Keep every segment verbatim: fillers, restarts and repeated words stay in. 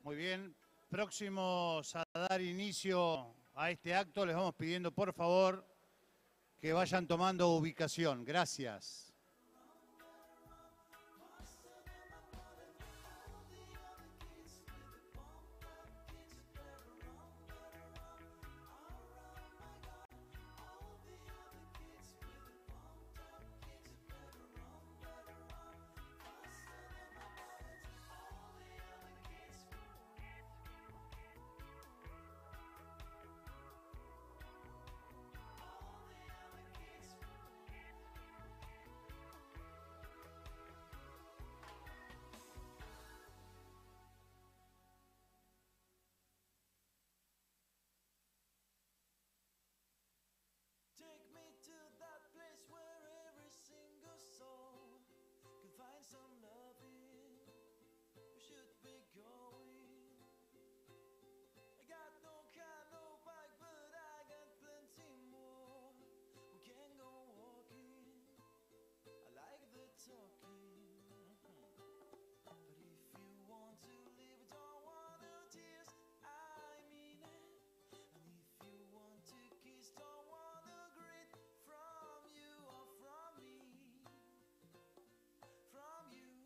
Muy bien. Próximos a dar inicio a este acto, les vamos pidiendo por favor que vayan tomando ubicación. Gracias. Take me to that place where every single soul can find some loving. We should be going. I got no car, no bike, but I got plenty more. We can go walking. I like the talking. But if you want to live, don't want no tears. I mean it. And if you want to kiss, don't want a greet from you or from me. From you.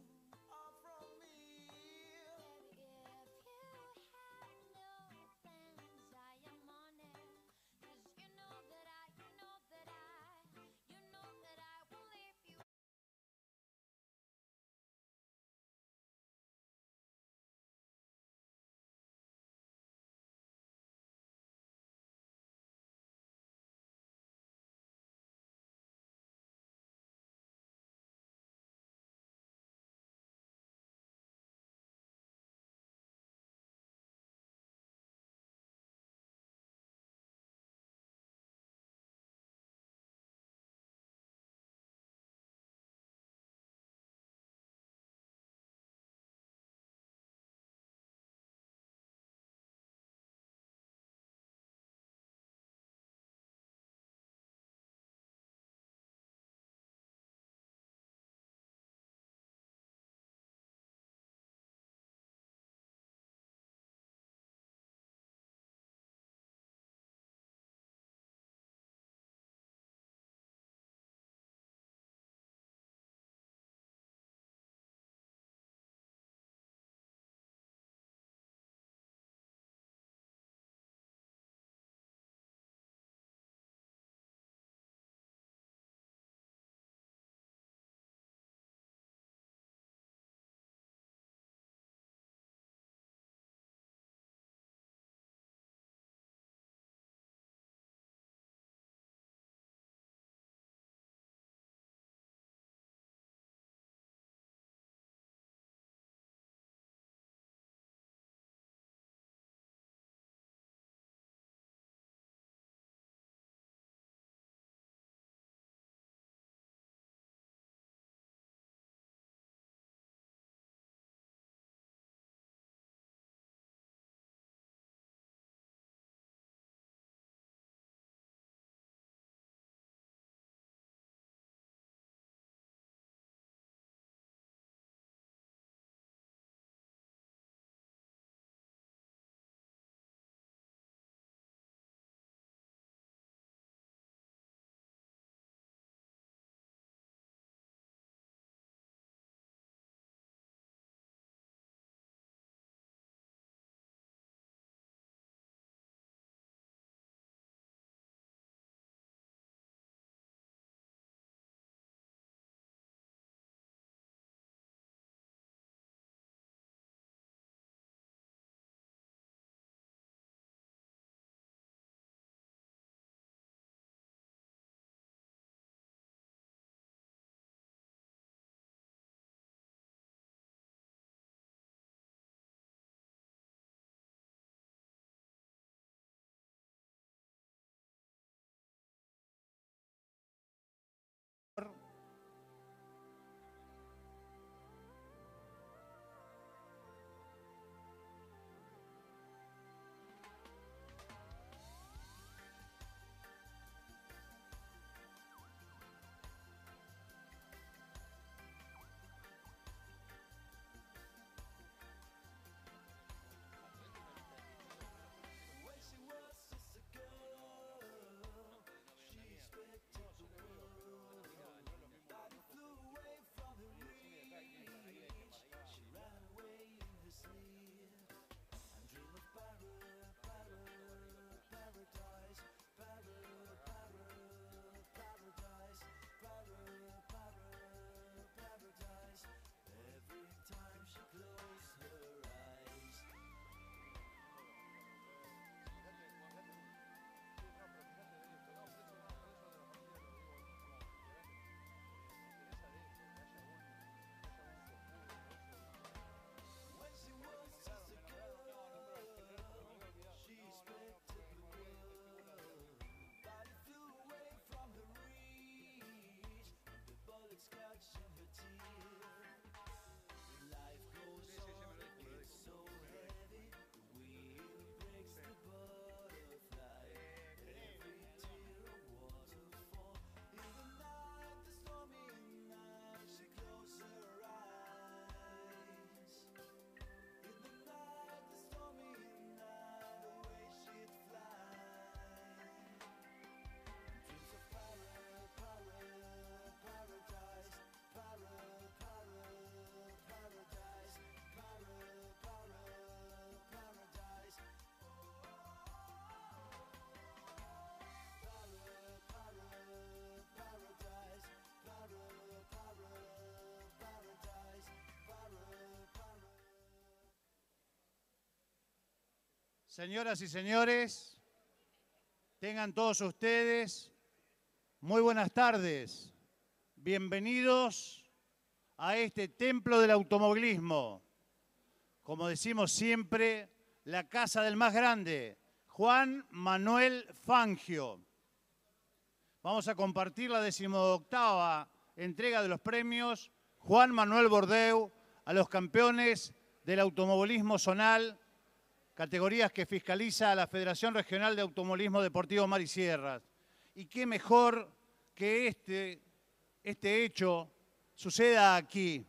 Señoras y señores, tengan todos ustedes muy buenas tardes. Bienvenidos a este templo del automovilismo. Como decimos siempre, la casa del más grande, Juan Manuel Fangio. Vamos a compartir la decimoctava entrega de los premios Juan Manuel Bordeu a los campeones del automovilismo zonal, categorías que fiscaliza la Federación Regional de Automovilismo Deportivo Mar y Sierras. Y qué mejor que este, este hecho suceda aquí.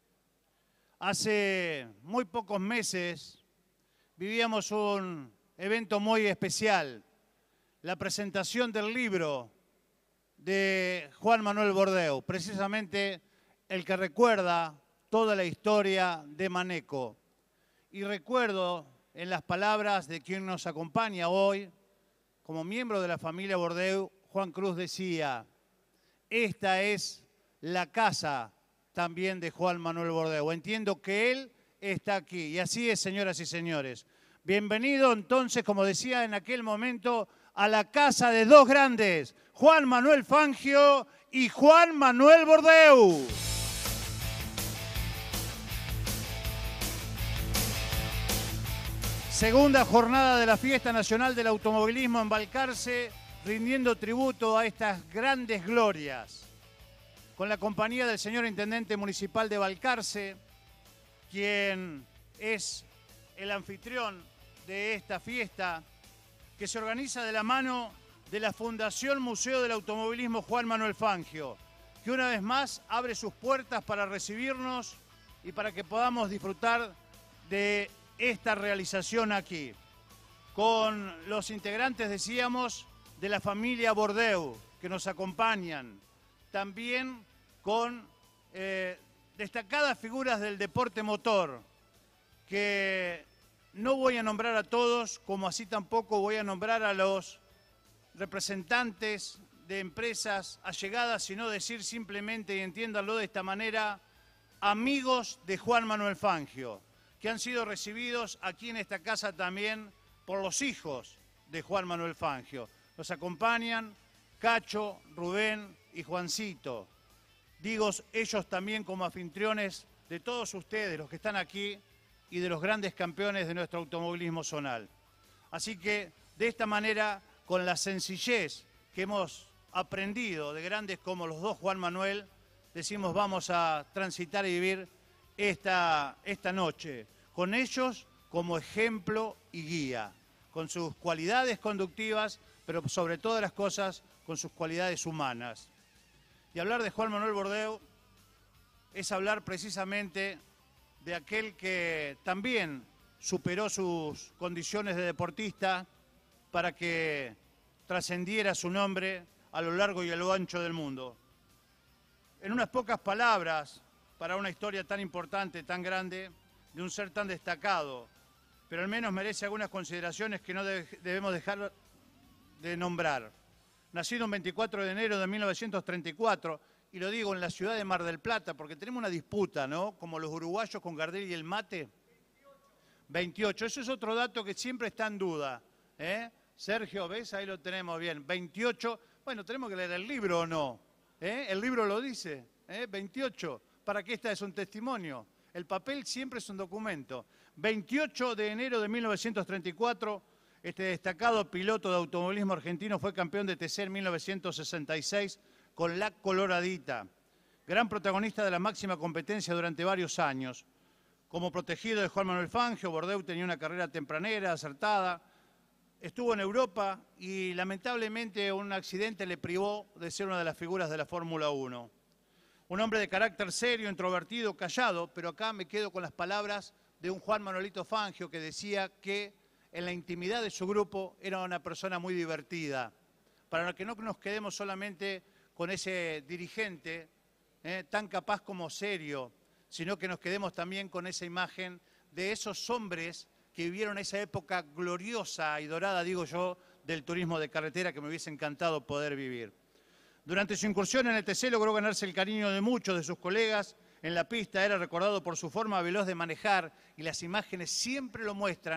Hace muy pocos meses vivíamos un evento muy especial, la presentación del libro de Juan Manuel Bordeu, precisamente el que recuerda toda la historia de Maneco. Y recuerdo en las palabras de quien nos acompaña hoy, como miembro de la familia Bordeu, Juan Cruz decía, esta es la casa también de Juan Manuel Bordeu. Entiendo que él está aquí. Y así es, señoras y señores. Bienvenido entonces, como decía en aquel momento, a la casa de dos grandes, Juan Manuel Fangio y Juan Manuel Bordeu. Segunda jornada de la Fiesta Nacional del Automovilismo en Balcarce, rindiendo tributo a estas grandes glorias. Con la compañía del señor Intendente Municipal de Balcarce, quien es el anfitrión de esta fiesta, que se organiza de la mano de la Fundación Museo del Automovilismo Juan Manuel Fangio, que una vez más abre sus puertas para recibirnos y para que podamos disfrutar de esta realización aquí. Con los integrantes, decíamos, de la familia Bordeu, que nos acompañan. También con eh, destacadas figuras del deporte motor, que no voy a nombrar a todos, como así tampoco voy a nombrar a los representantes de empresas allegadas, sino decir simplemente, y entiéndanlo de esta manera, amigos de Juan Manuel Fangio, que han sido recibidos aquí en esta casa también por los hijos de Juan Manuel Fangio. Nos acompañan Cacho, Rubén y Juancito. Digo ellos también como anfitriones de todos ustedes, los que están aquí, y de los grandes campeones de nuestro automovilismo zonal. Así que, de esta manera, con la sencillez que hemos aprendido de grandes como los dos Juan Manuel, decimos vamos a transitar y vivir esta, esta noche, con ellos como ejemplo y guía, con sus cualidades conductivas, pero sobre todas las cosas, con sus cualidades humanas. Y hablar de Juan Manuel Bordeu es hablar precisamente de aquel que también superó sus condiciones de deportista para que trascendiera su nombre a lo largo y a lo ancho del mundo. En unas pocas palabras, para una historia tan importante, tan grande, de un ser tan destacado, pero al menos merece algunas consideraciones que no de- debemos dejar de nombrar. Nacido el veinticuatro de enero de mil novecientos treinta y cuatro, y lo digo en la ciudad de Mar del Plata, porque tenemos una disputa, ¿no? Como los uruguayos con Gardel y el mate. veintiocho, eso es otro dato que siempre está en duda, ¿eh? Sergio, ¿ves? Ahí lo tenemos bien. veintiocho, bueno, tenemos que leer el libro o no, ¿eh? El libro lo dice, ¿eh? veintiocho, para que esta es un testimonio. El papel siempre es un documento. veintiocho de enero de mil novecientos treinta y cuatro, este destacado piloto de automovilismo argentino fue campeón de T C en mil novecientos sesenta y seis con la Coloradita. Gran protagonista de la máxima competencia durante varios años. Como protegido de Juan Manuel Fangio, Bordeu tenía una carrera tempranera, acertada. Estuvo en Europa y lamentablemente un accidente le privó de ser una de las figuras de la Fórmula uno. Un hombre de carácter serio, introvertido, callado, pero acá me quedo con las palabras de un Juan Manuelito Fangio que decía que en la intimidad de su grupo era una persona muy divertida, para que no nos quedemos solamente con ese dirigente eh, tan capaz como serio, sino que nos quedemos también con esa imagen de esos hombres que vivieron esa época gloriosa y dorada, digo yo, del turismo de carretera que me hubiese encantado poder vivir. Durante su incursión en el T C logró ganarse el cariño de muchos de sus colegas. En la pista era recordado por su forma veloz de manejar y las imágenes siempre lo muestran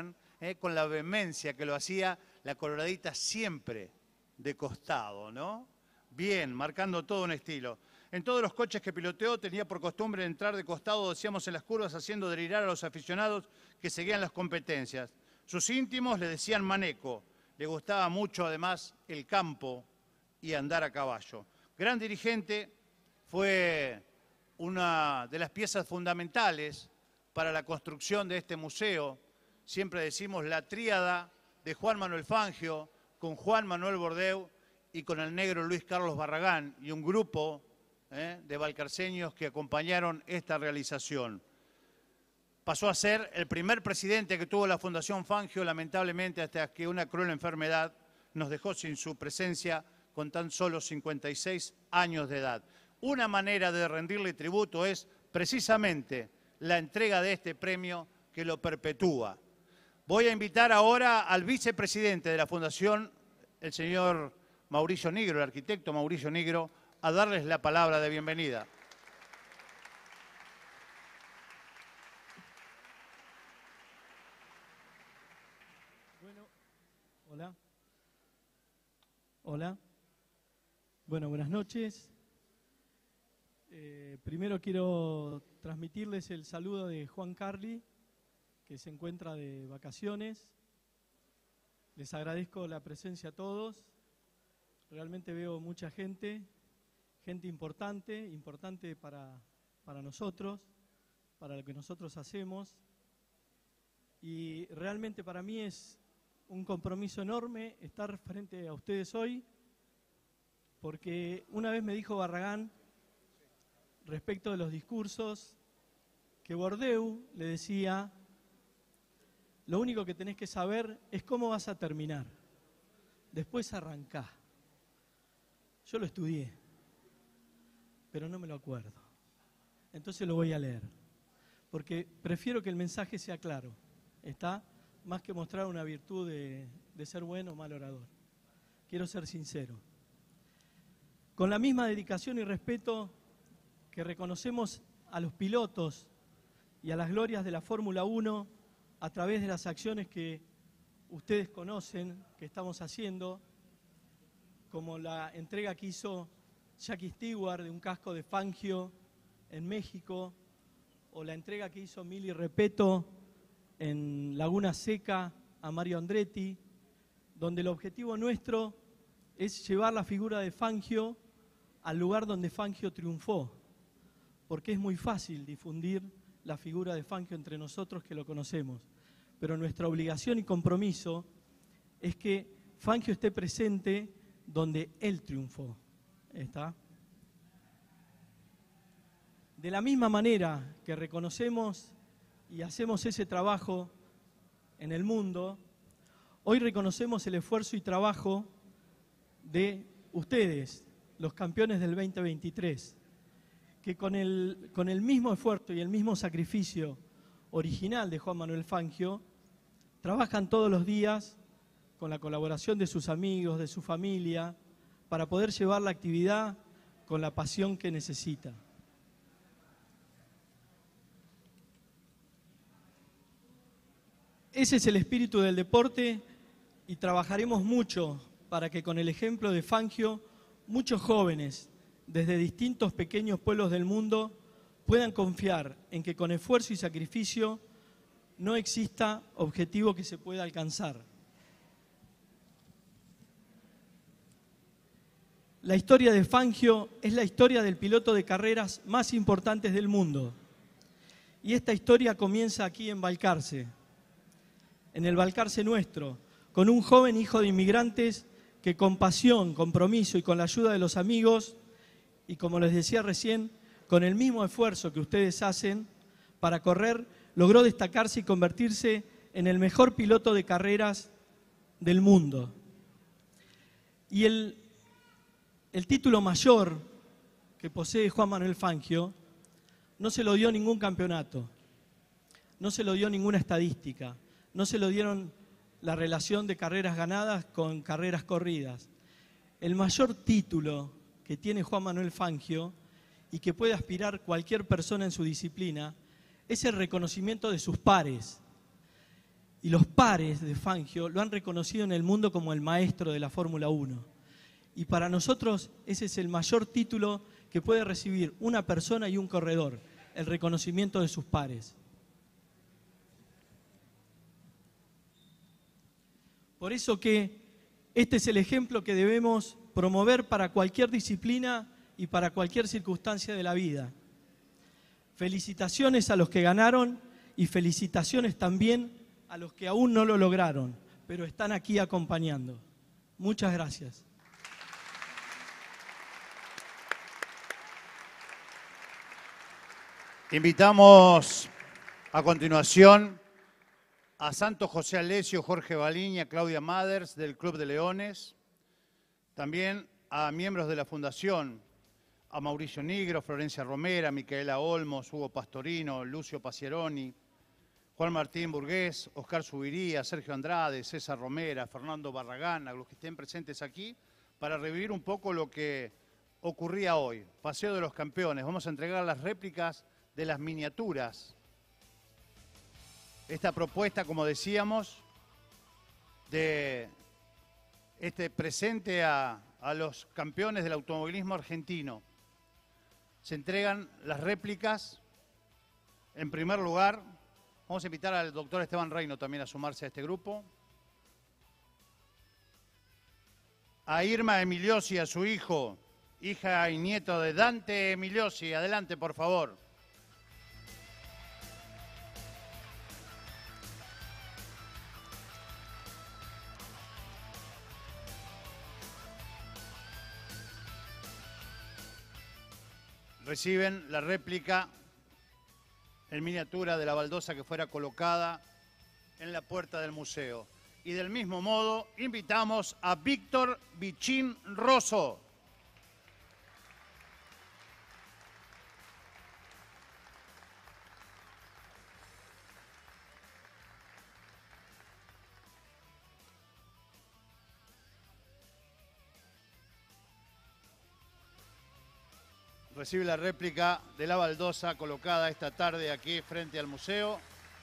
eh, con la vehemencia que lo hacía, la coloradita siempre de costado, ¿no? Bien, marcando todo un estilo. En todos los coches que piloteó tenía por costumbre entrar de costado, decíamos, en las curvas, haciendo delirar a los aficionados que seguían las competencias. Sus íntimos le decían maneco. Le gustaba mucho, además, el campo y andar a caballo. Gran dirigente, fue una de las piezas fundamentales para la construcción de este museo. Siempre decimos la tríada de Juan Manuel Fangio, con Juan Manuel Bordeu y con el negro Luis Carlos Barragán, y un grupo eh, de valcarceños que acompañaron esta realización. Pasó a ser el primer presidente que tuvo la Fundación Fangio, lamentablemente, hasta que una cruel enfermedad nos dejó sin su presencia con tan solo cincuenta y seis años de edad. Una manera de rendirle tributo es precisamente la entrega de este premio que lo perpetúa. Voy a invitar ahora al vicepresidente de la Fundación, el señor Mauricio Nigro, el arquitecto Mauricio Nigro, a darles la palabra de bienvenida. Bueno, hola. Hola. Bueno, buenas noches. Eh, primero quiero transmitirles el saludo de Juan Carli, que se encuentra de vacaciones. Les agradezco la presencia a todos. Realmente veo mucha gente, gente importante, importante para, para nosotros, para lo que nosotros hacemos. Y realmente para mí es un compromiso enorme estar frente a ustedes hoy, porque una vez me dijo Barragán, respecto de los discursos, que Bordeu le decía: lo único que tenés que saber es cómo vas a terminar, después arrancá. Yo lo estudié, pero no me lo acuerdo, entonces lo voy a leer, porque prefiero que el mensaje sea claro, ¿está? Más que mostrar una virtud de, de ser bueno o mal orador. Quiero ser sincero. Con la misma dedicación y respeto que reconocemos a los pilotos y a las glorias de la Fórmula uno a través de las acciones que ustedes conocen, que estamos haciendo, como la entrega que hizo Jackie Stewart de un casco de Fangio en México, o la entrega que hizo Mili Repetto en Laguna Seca a Mario Andretti, donde el objetivo nuestro es llevar la figura de Fangio al lugar donde Fangio triunfó, porque es muy fácil difundir la figura de Fangio entre nosotros que lo conocemos, pero nuestra obligación y compromiso es que Fangio esté presente donde él triunfó. ¿Está? De la misma manera que reconocemos y hacemos ese trabajo en el mundo, hoy reconocemos el esfuerzo y trabajo de ustedes, los campeones del veinte veintitrés, que con el, con el mismo esfuerzo y el mismo sacrificio original de Juan Manuel Fangio, trabajan todos los días con la colaboración de sus amigos, de su familia, para poder llevar la actividad con la pasión que necesita. Ese es el espíritu del deporte y trabajaremos mucho para que con el ejemplo de Fangio, muchos jóvenes desde distintos pequeños pueblos del mundo puedan confiar en que con esfuerzo y sacrificio no exista objetivo que se pueda alcanzar. La historia de Fangio es la historia del piloto de carreras más importantes del mundo. Y esta historia comienza aquí en Balcarce, en el Balcarce nuestro, con un joven hijo de inmigrantes que con pasión, compromiso y con la ayuda de los amigos, y como les decía recién, con el mismo esfuerzo que ustedes hacen para correr, logró destacarse y convertirse en el mejor piloto de carreras del mundo. Y el, el título mayor que posee Juan Manuel Fangio no se lo dio ningún campeonato, no se lo dio ninguna estadística, no se lo dieron la relación de carreras ganadas con carreras corridas. El mayor título que tiene Juan Manuel Fangio y que puede aspirar cualquier persona en su disciplina es el reconocimiento de sus pares. y los pares de Fangio lo han reconocido en el mundo como el maestro de la Fórmula uno. Y para nosotros ese es el mayor título que puede recibir una persona y un corredor, el reconocimiento de sus pares. Por eso que este es el ejemplo que debemos promover para cualquier disciplina y para cualquier circunstancia de la vida. Felicitaciones a los que ganaron y felicitaciones también a los que aún no lo lograron, pero están aquí acompañando. Muchas gracias. Invitamos a continuación a Santo José Alesio, Jorge Baliña, Claudia Maders del Club de Leones, también a miembros de la Fundación, a Mauricio Nigro, Florencia Romera, Micaela Olmos, Hugo Pastorino, Lucio Pacieroni, Juan Martín Burgués, Oscar Subiría, Sergio Andrade, César Romera, Fernando Barragán, a los que estén presentes aquí, para revivir un poco lo que ocurría hoy. Paseo de los Campeones. Vamos a entregar las réplicas de las miniaturas. Esta propuesta, como decíamos, de este presente a, a los campeones del automovilismo argentino. Se entregan las réplicas. En primer lugar, vamos a invitar al doctor Esteban Reino también a sumarse a este grupo. A Irma Emiliosi, a su hijo, hija y nieto de Dante Emiliosi. Adelante, por favor. Reciben la réplica en miniatura de la baldosa que fuera colocada en la puerta del museo. Y del mismo modo, invitamos a Víctor Bichín Rosso. Recibe la réplica de la baldosa colocada esta tarde aquí frente al museo.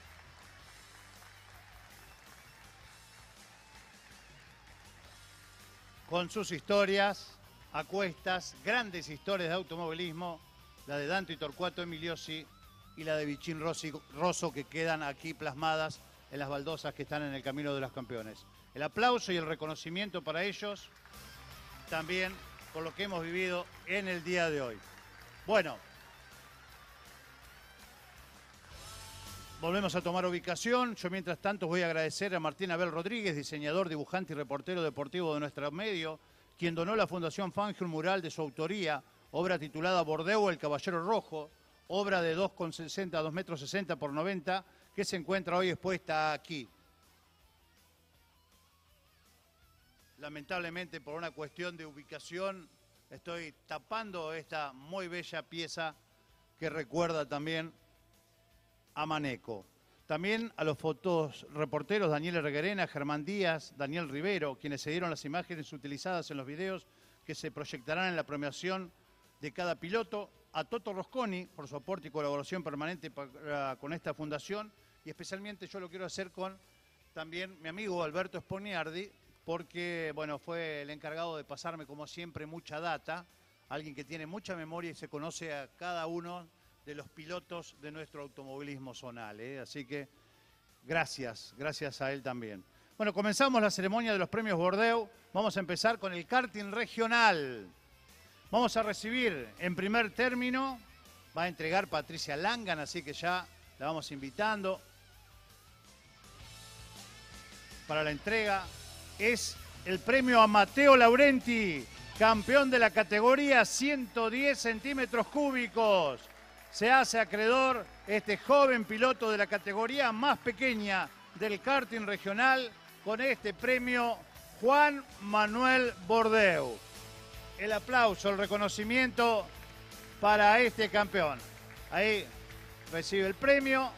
Con sus historias, a cuestas, grandes historias de automovilismo, la de Dante y Torcuato Emiliosi y la de Bichín Rosso, que quedan aquí plasmadas en las baldosas que están en el Camino de los Campeones. El aplauso y el reconocimiento para ellos, también por lo que hemos vivido en el día de hoy. Bueno, volvemos a tomar ubicación. Yo, mientras tanto, voy a agradecer a Martín Abel Rodríguez, diseñador, dibujante y reportero deportivo de nuestro medio, quien donó a la Fundación Fangio un mural de su autoría, obra titulada Bordeaux, el Caballero Rojo, obra de dos con sesenta, dos metros sesenta por noventa, que se encuentra hoy expuesta aquí. Lamentablemente, por una cuestión de ubicación, estoy tapando esta muy bella pieza que recuerda también a Maneco. También a los fotos reporteros Daniel Reguerena, Germán Díaz, Daniel Rivero, quienes se dieron las imágenes utilizadas en los videos que se proyectarán en la premiación de cada piloto. A Toto Rosconi por su aporte y colaboración permanente para, con esta fundación. Y especialmente yo lo quiero hacer con también mi amigo Alberto Sponiardi, porque bueno, fue el encargado de pasarme, como siempre, mucha data, alguien que tiene mucha memoria y se conoce a cada uno de los pilotos de nuestro automovilismo zonal, ¿eh? Así que gracias, gracias a él también. Bueno, comenzamos la ceremonia de los premios Bordeaux. Vamos a empezar con el karting regional. Vamos a recibir en primer término, va a entregar Patricia Langan, así que ya la vamos invitando para la entrega. Es el premio a Matteo Laurenti, campeón de la categoría ciento diez centímetros cúbicos. Se hace acreedor este joven piloto de la categoría más pequeña del karting regional con este premio, Juan Manuel Bordeaux. El aplauso, el reconocimiento para este campeón. Ahí recibe el premio.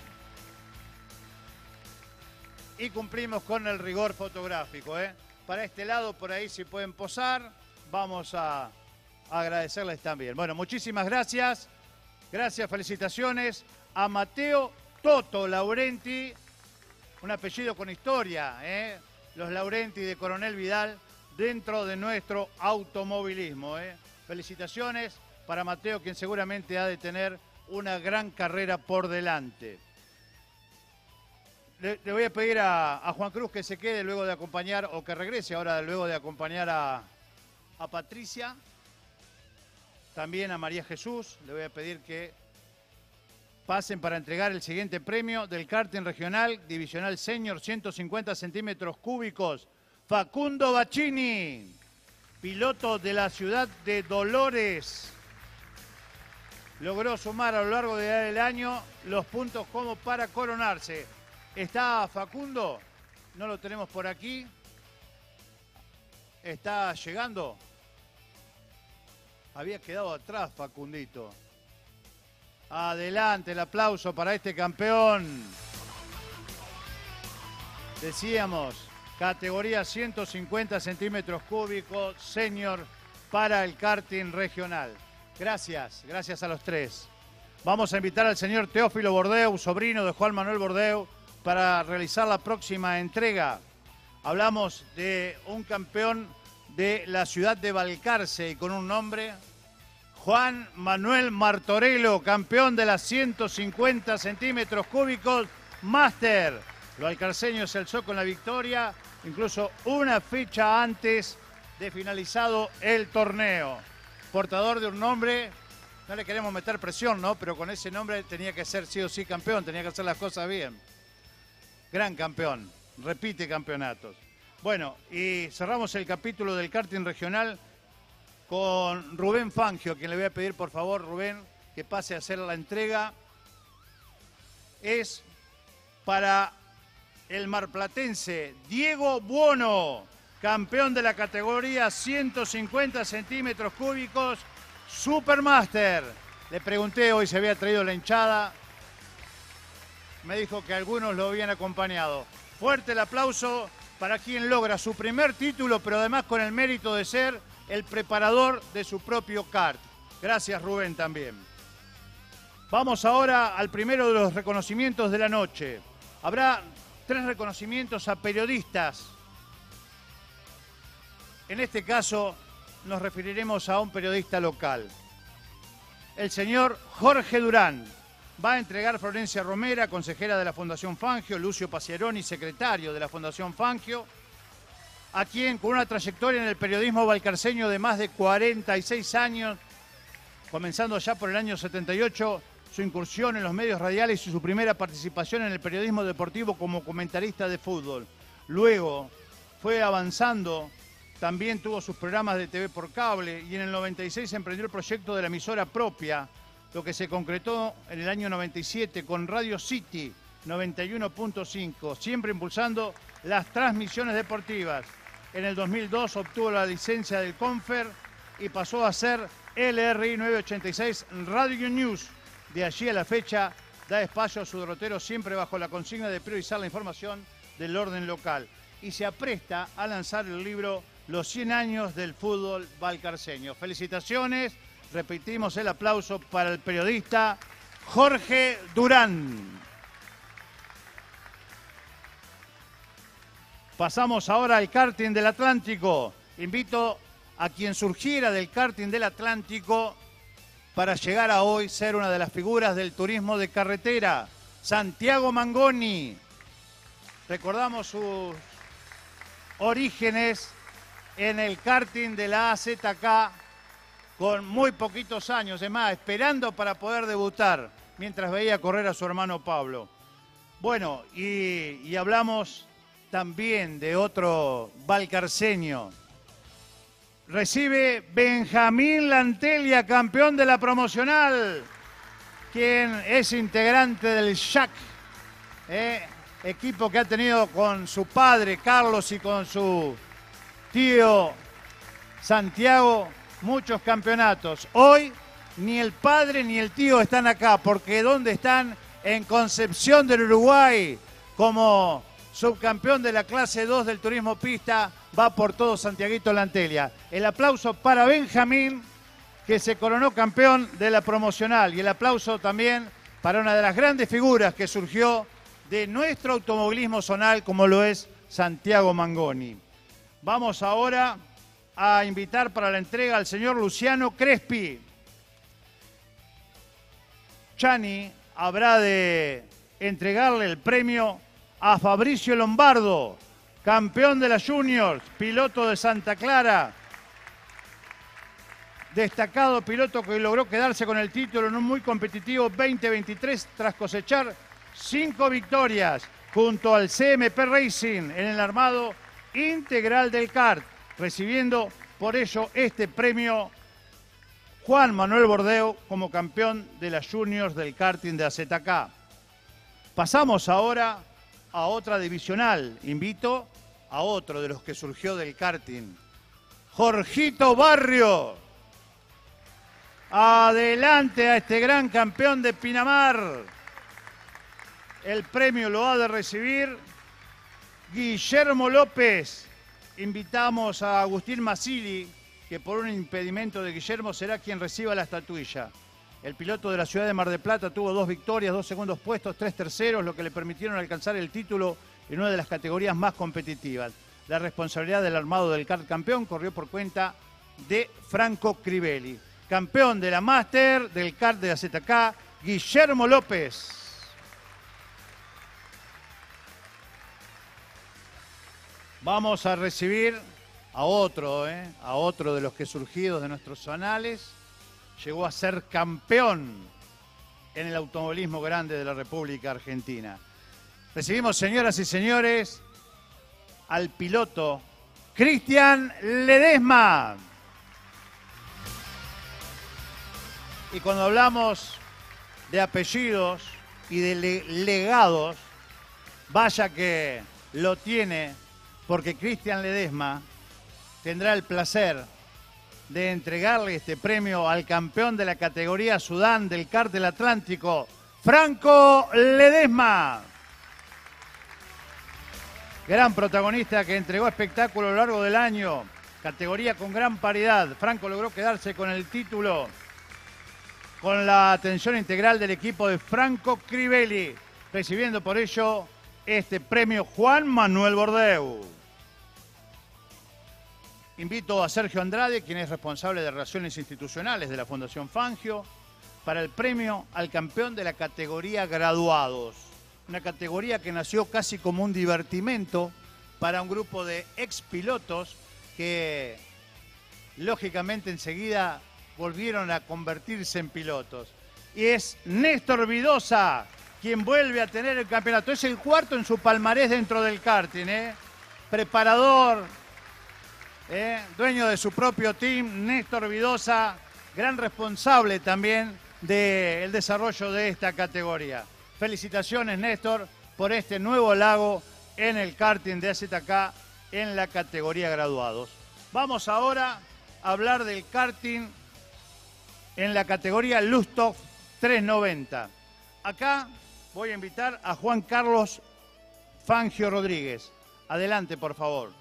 Y cumplimos con el rigor fotográfico, ¿eh? Para este lado, por ahí, si pueden posar, vamos a, a agradecerles también. Bueno, muchísimas gracias. Gracias, felicitaciones a Matteo Toto Laurenti, un apellido con historia, ¿eh? Los Laurenti de Coronel Vidal dentro de nuestro automovilismo, ¿eh? Felicitaciones para Mateo, quien seguramente ha de tener una gran carrera por delante. Le, le voy a pedir a, a Juan Cruz que se quede luego de acompañar, o que regrese ahora luego de acompañar a, a Patricia. También a María Jesús. Le voy a pedir que pasen para entregar el siguiente premio del karting regional divisional senior ciento cincuenta centímetros cúbicos. Facundo Bacchini, piloto de la ciudad de Dolores. Logró sumar a lo largo del año los puntos como para coronarse. ¿Está Facundo? No lo tenemos por aquí. ¿Está llegando? Había quedado atrás Facundito. Adelante, el aplauso para este campeón. Decíamos, categoría ciento cincuenta centímetros cúbicos, senior para el karting regional. Gracias, gracias a los tres. Vamos a invitar al señor Teófilo Bordeu, sobrino de Juan Manuel Bordeu, para realizar la próxima entrega. Hablamos de un campeón de la ciudad de Balcarce y con un nombre, Juan Manuel Martorello, campeón de las ciento cincuenta centímetros cúbicos Máster. Lo alcarceño se alzó con la victoria, incluso una fecha antes de finalizado el torneo. Portador de un nombre, no le queremos meter presión, ¿no? Pero con ese nombre tenía que ser sí o sí campeón, tenía que hacer las cosas bien. Gran campeón, repite campeonatos. Bueno, y cerramos el capítulo del karting regional con Rubén Fangio, quien le voy a pedir por favor, Rubén, que pase a hacer la entrega. Es para el marplatense Diego Buono, campeón de la categoría ciento cincuenta centímetros cúbicos Supermaster. Le pregunté hoy si había traído la hinchada. Me dijo que algunos lo habían acompañado. Fuerte el aplauso para quien logra su primer título, pero además con el mérito de ser el preparador de su propio kart. Gracias, Rubén, también. Vamos ahora al primero de los reconocimientos de la noche. Habrá tres reconocimientos a periodistas. En este caso nos referiremos a un periodista local. El señor Jorge Durán. Va a entregar Florencia Romera, consejera de la Fundación Fangio, Lucio Paciaroni, secretario de la Fundación Fangio, a quien con una trayectoria en el periodismo balcarceño de más de cuarenta y seis años, comenzando ya por el año setenta y ocho, su incursión en los medios radiales y su primera participación en el periodismo deportivo como comentarista de fútbol. Luego fue avanzando, también tuvo sus programas de T V por cable y en el noventa y seis emprendió el proyecto de la emisora propia, lo que se concretó en el año noventa y siete con Radio City noventa y uno punto cinco, siempre impulsando las transmisiones deportivas. En el dos mil dos obtuvo la licencia del Confer y pasó a ser L R I novecientos ochenta y seis Radio News. De allí a la fecha da espacio a su derrotero siempre bajo la consigna de priorizar la información del orden local. Y se apresta a lanzar el libro Los cien años del fútbol balcarceño. Felicitaciones. Repetimos el aplauso para el periodista Jorge Durán. Pasamos ahora al karting del Atlántico. Invito a quien surgiera del karting del Atlántico para llegar a hoy ser una de las figuras del turismo de carretera. Santiago Mangoni. Recordamos sus orígenes en el karting de la A Z K con muy poquitos años, es más, esperando para poder debutar mientras veía correr a su hermano Pablo. Bueno, y, y hablamos también de otro balcarceño. Recibe Benjamín Lantelia, campeón de la promocional, quien es integrante del S H A C, eh, equipo que ha tenido con su padre Carlos y con su tío Santiago muchos campeonatos. Hoy ni el padre ni el tío están acá, porque ¿dónde están? En Concepción del Uruguay, como subcampeón de la clase dos del turismo pista, va por todo Santiaguito Lantelia. El aplauso para Benjamín, que se coronó campeón de la promocional, y el aplauso también para una de las grandes figuras que surgió de nuestro automovilismo zonal como lo es Santiago Mangoni. Vamos ahora a invitar para la entrega al señor Luciano Crespi. Chani habrá de entregarle el premio a Fabricio Lombardo, campeón de la Juniors, piloto de Santa Clara, destacado piloto que logró quedarse con el título en un muy competitivo veinte veintitrés tras cosechar cinco victorias junto al C M P Racing en el armado integral del kart, recibiendo por ello este premio Juan Manuel Bordeu como campeón de las Juniors del karting de A Z K. Pasamos ahora a otra divisional. Invito a otro de los que surgió del karting, Jorgito Barrio. Adelante a este gran campeón de Pinamar. El premio lo ha de recibir Guillermo López. Invitamos a Agustín Masili, que por un impedimento de Guillermo será quien reciba la estatuilla. El piloto de la ciudad de Mar del Plata tuvo dos victorias, dos segundos puestos, tres terceros, lo que le permitieron alcanzar el título en una de las categorías más competitivas. La responsabilidad del armado del kart campeón corrió por cuenta de Franco Crivelli. Campeón de la Master del kart de A Z K, Guillermo López. Vamos a recibir a otro, ¿eh? a otro de los que surgidos de nuestros anales. Llegó a ser campeón en el automovilismo grande de la República Argentina. Recibimos, señoras y señores, al piloto Cristian Ledesma. Y cuando hablamos de apellidos y de le legados, vaya que lo tiene, porque Cristian Ledesma tendrá el placer de entregarle este premio al campeón de la categoría Sudán del kart del Atlántico, Franco Ledesma. Gran protagonista que entregó espectáculo a lo largo del año, categoría con gran paridad. Franco logró quedarse con el título con la atención integral del equipo de Franco Crivelli, recibiendo por ello este premio Juan Manuel Bordeu. Invito a Sergio Andrade, quien es responsable de Relaciones Institucionales de la Fundación Fangio, para el premio al campeón de la categoría Graduados. Una categoría que nació casi como un divertimento para un grupo de expilotos que, lógicamente, enseguida volvieron a convertirse en pilotos. Y es Néstor Vidosa quien vuelve a tener el campeonato. Es el cuarto en su palmarés dentro del karting, ¿eh? Preparador, ¿eh? dueño de su propio team, Néstor Vidosa, gran responsable también del desarrollo de esta categoría. Felicitaciones, Néstor, por este nuevo lago en el karting de A Z K en la categoría Graduados. Vamos ahora a hablar del karting en la categoría Lustov trescientos noventa. Acá voy a invitar a Juan Carlos Fangio Rodríguez. Adelante, por favor.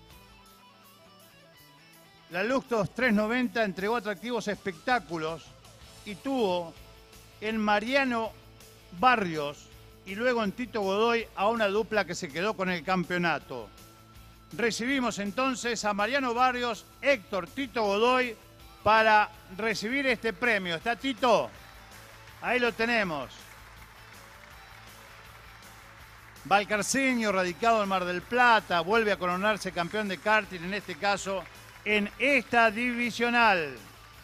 La Lustov trescientos noventa entregó atractivos espectáculos y tuvo en Mariano Barrios y luego en Tito Godoy a una dupla que se quedó con el campeonato. Recibimos entonces a Mariano Barrios, Héctor Tito Godoy, para recibir este premio. ¿Está Tito? Ahí lo tenemos. Valcarceño, radicado en Mar del Plata, vuelve a coronarse campeón de karting, en este caso en esta divisional.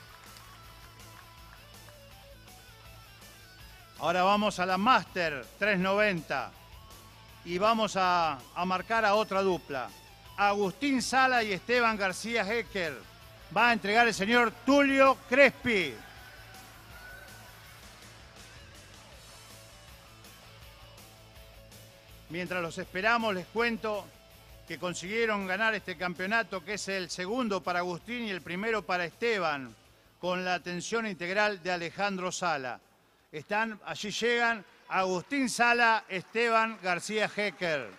Ahora vamos a la Master trescientos noventa y vamos a, a marcar a otra dupla. Agustín Sala y Esteban García Hecker. Va a entregar el señor Tulio Crespi. Mientras los esperamos, les cuento que consiguieron ganar este campeonato, que es el segundo para Agustín y el primero para Esteban, con la atención integral de Alejandro Sala. Están, allí llegan Agustín Sala, Esteban García Hecker.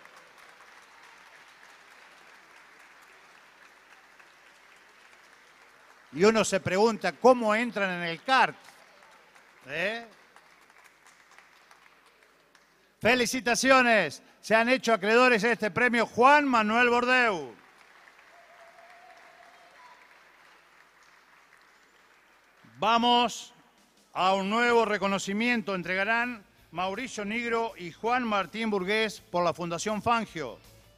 Y uno se pregunta cómo entran en el kart. ¿Eh? Felicitaciones. Se han hecho acreedores a este premio Juan Manuel Bordeu. Vamos a un nuevo reconocimiento. Entregarán Mauricio Nigro y Juan Martín Burgués por la Fundación Fangio.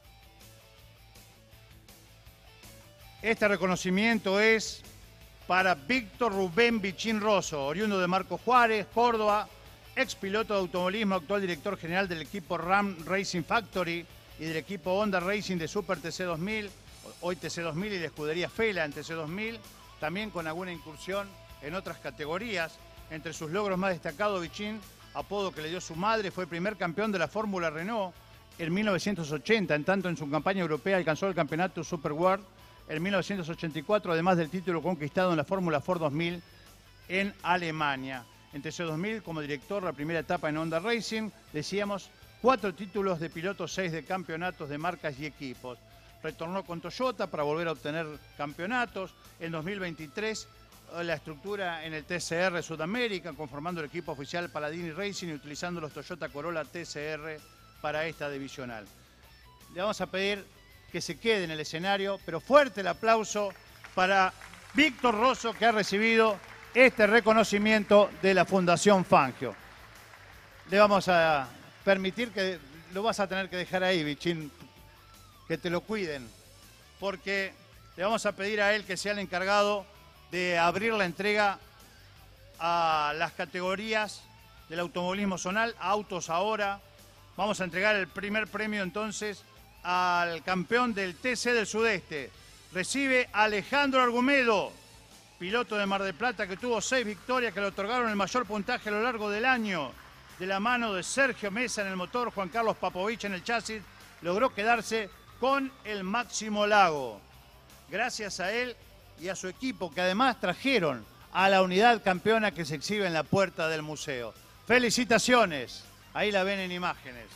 Este reconocimiento es para Víctor Rubén Bichín Rosso, oriundo de Marcos Juárez, Córdoba, ex piloto de automovilismo, actual director general del equipo Ram Racing Factory y del equipo Honda Racing de Super T C dos mil, hoy T C dos mil y la escudería Fela en T C dos mil, también con alguna incursión en otras categorías. Entre sus logros más destacados, Bichín, apodo que le dio su madre, fue primer campeón de la Fórmula Renault en mil novecientos ochenta, en tanto en su campaña europea alcanzó el campeonato Super World en mil novecientos ochenta y cuatro, además del título conquistado en la Fórmula Ford dos mil en Alemania. En T C dos mil, como director, la primera etapa en Honda Racing, decíamos, cuatro títulos de piloto, seis de campeonatos de marcas y equipos. Retornó con Toyota para volver a obtener campeonatos. En dos mil veintitrés, la estructura en el T C R Sudamérica, conformando el equipo oficial Paladini Racing y utilizando los Toyota Corolla T C R para esta divisional. Le vamos a pedir que se quede en el escenario, pero fuerte el aplauso para Víctor Rosso, que ha recibido este reconocimiento de la Fundación Fangio. Le vamos a permitir que lo vas a tener que dejar ahí, Bichín, que te lo cuiden, porque le vamos a pedir a él que sea el encargado de abrir la entrega a las categorías del automovilismo zonal, a Autos Ahora. Vamos a entregar el primer premio entonces al campeón del T C del Sudeste. Recibe Alejandro Argumedo, piloto de Mar del Plata, que tuvo seis victorias que le otorgaron el mayor puntaje a lo largo del año. De la mano de Sergio Mesa en el motor, Juan Carlos Papovich en el chasis, logró quedarse con el máximo lago. Gracias a él y a su equipo, que además trajeron a la unidad campeona que se exhibe en la puerta del museo. Felicitaciones. Ahí la ven en imágenes.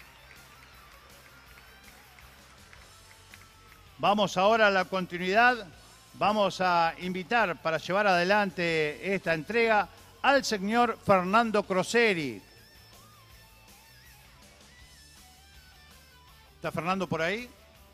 Vamos ahora a la continuidad. Vamos a invitar para llevar adelante esta entrega al señor Fernando Croseri. ¿Está Fernando por ahí?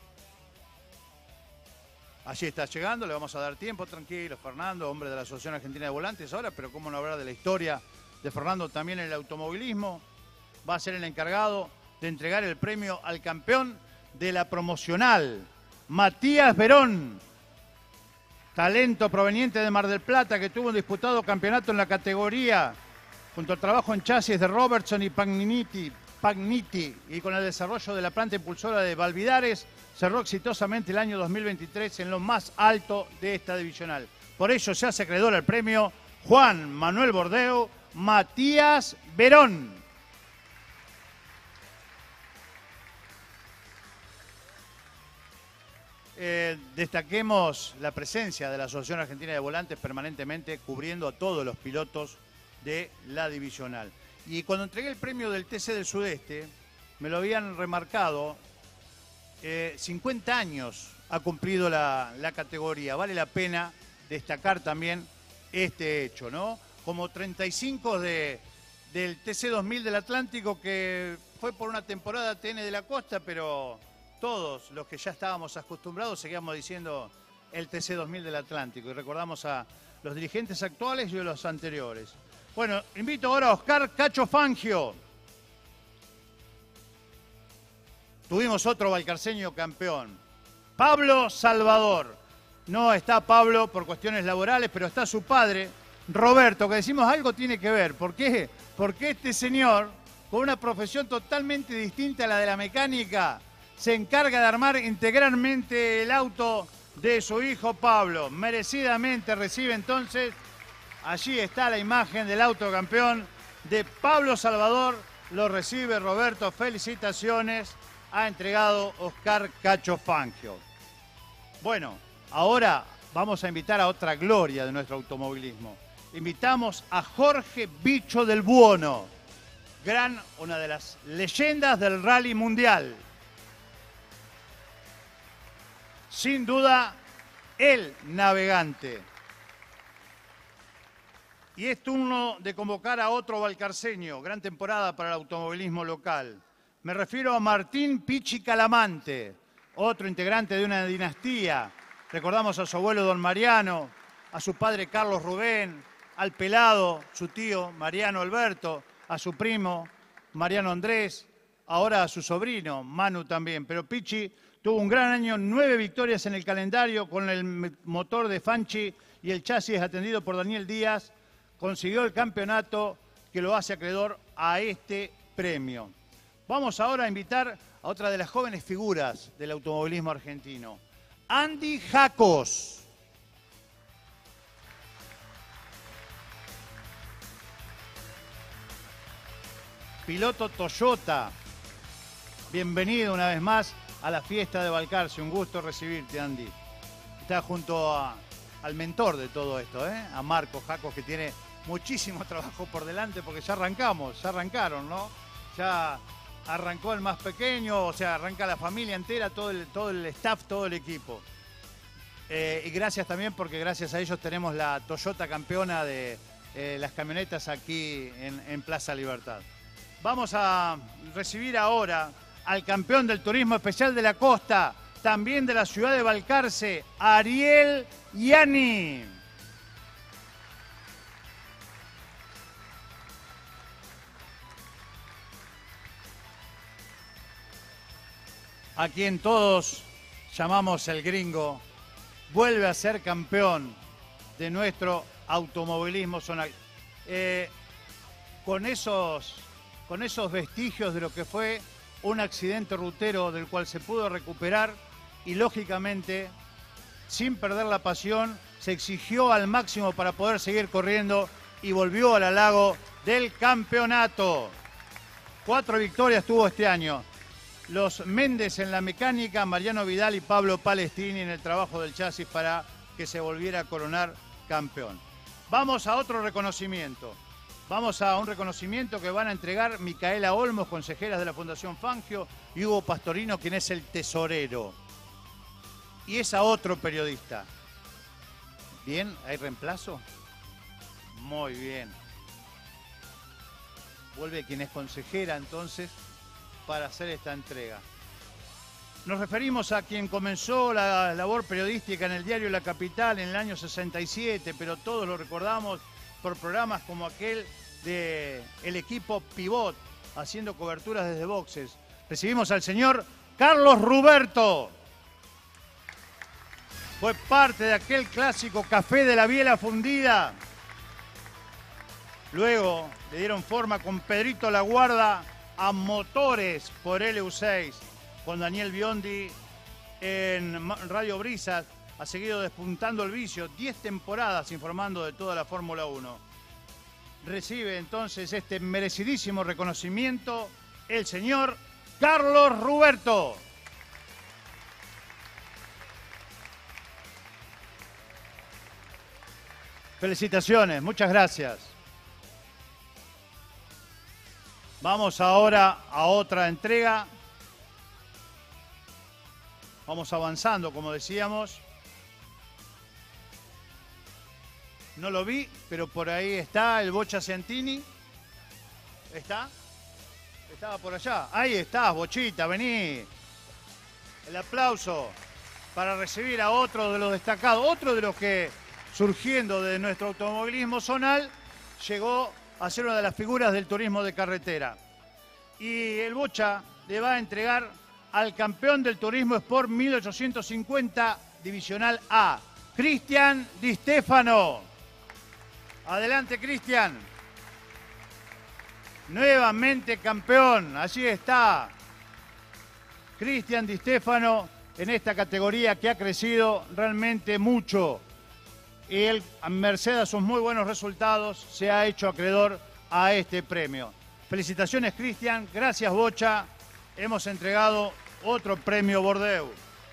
Allí está llegando, le vamos a dar tiempo, tranquilo. Fernando, hombre de la Asociación Argentina de Volantes ahora, pero cómo no hablar de la historia de Fernando también en el automovilismo. Va a ser el encargado de entregar el premio al campeón de la promocional, Matías Verón, talento proveniente de Mar del Plata, que tuvo un disputado campeonato en la categoría junto al trabajo en chasis de Robertson y Pagniti, Pagniti y con el desarrollo de la planta impulsora de Valvidares, cerró exitosamente el año dos mil veintitrés en lo más alto de esta divisional. Por ello se hace acreedor al premio Juan Manuel Bordeu, Matías Verón. Eh, destaquemos la presencia de la Asociación Argentina de Volantes permanentemente cubriendo a todos los pilotos de la divisional. Y cuando entregué el premio del T C del Sudeste, me lo habían remarcado, eh, cincuenta años ha cumplido la, la categoría. Vale la pena destacar también este hecho, ¿no? Como treinta y cinco de, del T C dos mil del Atlántico, que fue por una temporada T N de la Costa, pero todos los que ya estábamos acostumbrados seguíamos diciendo el T C dos mil del Atlántico y recordamos a los dirigentes actuales y a los anteriores. Bueno, invito ahora a Oscar Cacho Fangio. Tuvimos otro valcarceño campeón. Pablo Salvador. No está Pablo por cuestiones laborales, pero está su padre, Roberto, que decimos algo tiene que ver. ¿Por qué? Porque este señor, con una profesión totalmente distinta a la de la mecánica, se encarga de armar integralmente el auto de su hijo Pablo. Merecidamente recibe entonces, allí está la imagen del autocampeón de Pablo Salvador, lo recibe Roberto, felicitaciones, ha entregado Oscar Cacho Fangio. Bueno, ahora vamos a invitar a otra gloria de nuestro automovilismo. Invitamos a Jorge Bicho del Buono, gran, una de las leyendas del rally mundial. Sin duda, el navegante. Y es turno de convocar a otro valcarceño. Gran temporada para el automovilismo local. Me refiero a Martín Pichi Calamante, otro integrante de una dinastía. Recordamos a su abuelo don Mariano, a su padre Carlos Rubén, al pelado, su tío Mariano Alberto, a su primo Mariano Andrés, ahora a su sobrino Manu también. Pero Pichi tuvo un gran año, nueve victorias en el calendario con el motor de Fanchi y el chasis atendido por Daniel Díaz. Consiguió el campeonato que lo hace acreedor a este premio. Vamos ahora a invitar a otra de las jóvenes figuras del automovilismo argentino, Andy Jacos. Piloto Toyota. Bienvenido una vez más a la fiesta de Balcarce. Un gusto recibirte, Andy. Está junto a, al mentor de todo esto, ¿eh? A Marco Jacos, que tiene muchísimo trabajo por delante porque ya arrancamos, ya arrancaron, ¿no? Ya arrancó el más pequeño, o sea, arranca la familia entera, todo el, todo el staff, todo el equipo. Eh, y gracias también porque gracias a ellos tenemos la Toyota campeona de eh, las camionetas aquí en, en Plaza Libertad. Vamos a recibir ahora al campeón del turismo especial de la costa, también de la ciudad de Balcarce, Ariel Yani. A quien todos llamamos el gringo, vuelve a ser campeón de nuestro automovilismo zonal. Eh, con, esos, con esos vestigios de lo que fue un accidente rutero del cual se pudo recuperar y, lógicamente, sin perder la pasión, se exigió al máximo para poder seguir corriendo y volvió al halago del campeonato. Cuatro victorias tuvo este año. Los Méndez en la mecánica, Mariano Vidal y Pablo Palestini en el trabajo del chasis para que se volviera a coronar campeón. Vamos a otro reconocimiento. Vamos a un reconocimiento que van a entregar Micaela Olmos, consejeras de la Fundación Fangio, y Hugo Pastorino, quien es el tesorero. Y es a otro periodista. ¿Bien? ¿Hay reemplazo? Muy bien. Vuelve quien es consejera, entonces, para hacer esta entrega. Nos referimos a quien comenzó la labor periodística en el diario La Capital en el año sesenta y siete, pero todos lo recordamos por programas como aquel de el equipo Pivot, haciendo coberturas desde boxes. Recibimos al señor Carlos Ruberto. Fue parte de aquel clásico Café de la Biela Fundida. Luego le dieron forma con Pedrito La Guarda a Motores por L U seis, con Daniel Biondi en Radio Brisas. Ha seguido despuntando el vicio, diez temporadas informando de toda la Fórmula uno. Recibe entonces este merecidísimo reconocimiento el señor Carlos Ruberto. Felicitaciones, muchas gracias. Vamos ahora a otra entrega. Vamos avanzando, como decíamos. No lo vi, pero por ahí está el Bocha Ciantini. ¿Está? Estaba por allá. Ahí estás, Bochita, vení. El aplauso para recibir a otro de los destacados, otro de los que, surgiendo de nuestro automovilismo zonal, llegó a ser una de las figuras del turismo de carretera. Y el Bocha le va a entregar al campeón del turismo Sport mil ochocientos cincuenta Divisional A, Cristian Di Stefano. Adelante, Cristian. Nuevamente campeón, allí está. Cristian Di Stefano en esta categoría que ha crecido realmente mucho. Y él, a merced a sus muy buenos resultados, se ha hecho acreedor a este premio. Felicitaciones, Cristian. Gracias, Bocha. Hemos entregado otro premio Bordeaux.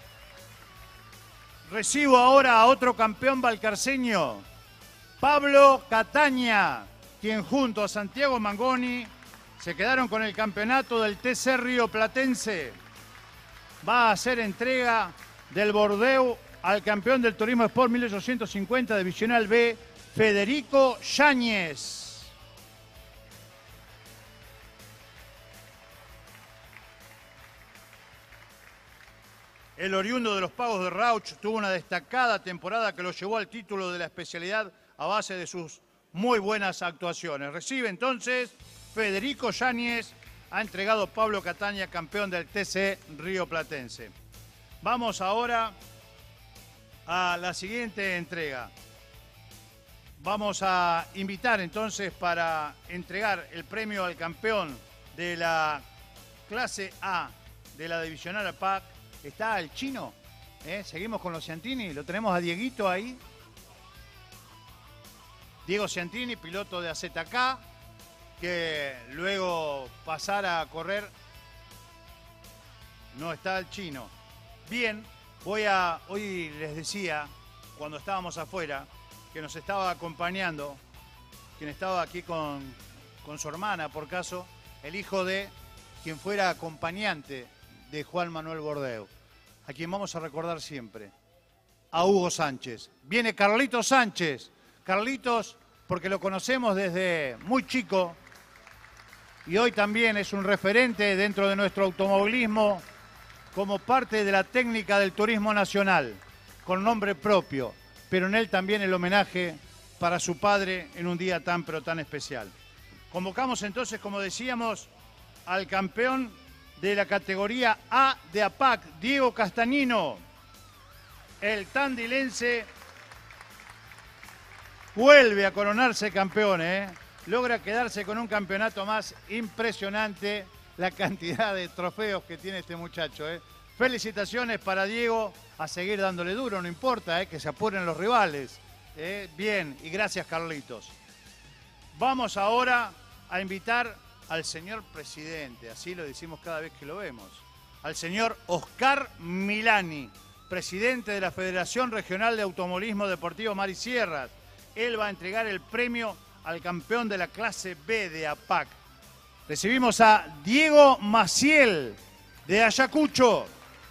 Recibo ahora a otro campeón valcarceño, Pablo Cataña, quien junto a Santiago Mangoni se quedaron con el campeonato del T C Río Platense. Va a hacer entrega del Bordeaux al campeón del Turismo Sport mil ochocientos cincuenta Divisional B, Federico Yáñez. El oriundo de los Pagos de Rauch tuvo una destacada temporada que lo llevó al título de la especialidad a base de sus muy buenas actuaciones. Recibe entonces Federico Yáñez, ha entregado Pablo Cataña, campeón del T C Río Platense. Vamos ahora a la siguiente entrega. Vamos a invitar entonces para entregar el premio al campeón de la clase A de la divisional A P A C. Está el chino, ¿eh? Seguimos con los Ciantini, lo tenemos a Dieguito ahí. Diego Ciantini, piloto de A Z K, que luego pasara a correr. No está el chino. Bien, voy a, hoy les decía, cuando estábamos afuera, que nos estaba acompañando, quien estaba aquí con, con su hermana, por caso, el hijo de quien fuera acompañante de Juan Manuel Bordeu, a quien vamos a recordar siempre, a Hugo Sánchez. Viene Carlitos Sánchez. Carlitos, porque lo conocemos desde muy chico y hoy también es un referente dentro de nuestro automovilismo como parte de la técnica del turismo nacional, con nombre propio, pero en él también el homenaje para su padre en un día tan pero tan especial. Convocamos entonces, como decíamos, al campeón de la categoría A de A P A C, Diego Castagnino. El tandilense vuelve a coronarse campeón, ¿eh? Logra quedarse con un campeonato más. Impresionante la cantidad de trofeos que tiene este muchacho, ¿eh? Felicitaciones para Diego, a seguir dándole duro, no importa, ¿eh? Que se apuren los rivales, ¿eh? Bien, y gracias Carlitos. Vamos ahora a invitar al señor presidente, así lo decimos cada vez que lo vemos, al señor Oscar Milani, presidente de la Federación Regional de Automovilismo Deportivo Mar y Sierras. Él va a entregar el premio al campeón de la clase B de A P A C. Recibimos a Diego Maciel, de Ayacucho.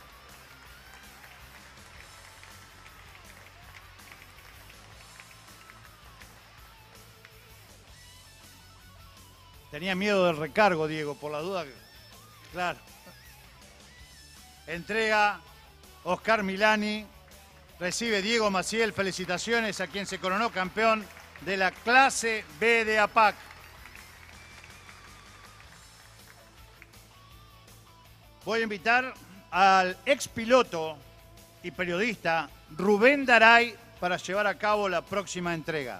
Tenía miedo del recargo, Diego, por la duda. Claro. Entrega Oscar Milani. Recibe Diego Maciel. Felicitaciones a quien se coronó campeón de la clase B de A P A C. Voy a invitar al expiloto y periodista Rubén Daray para llevar a cabo la próxima entrega.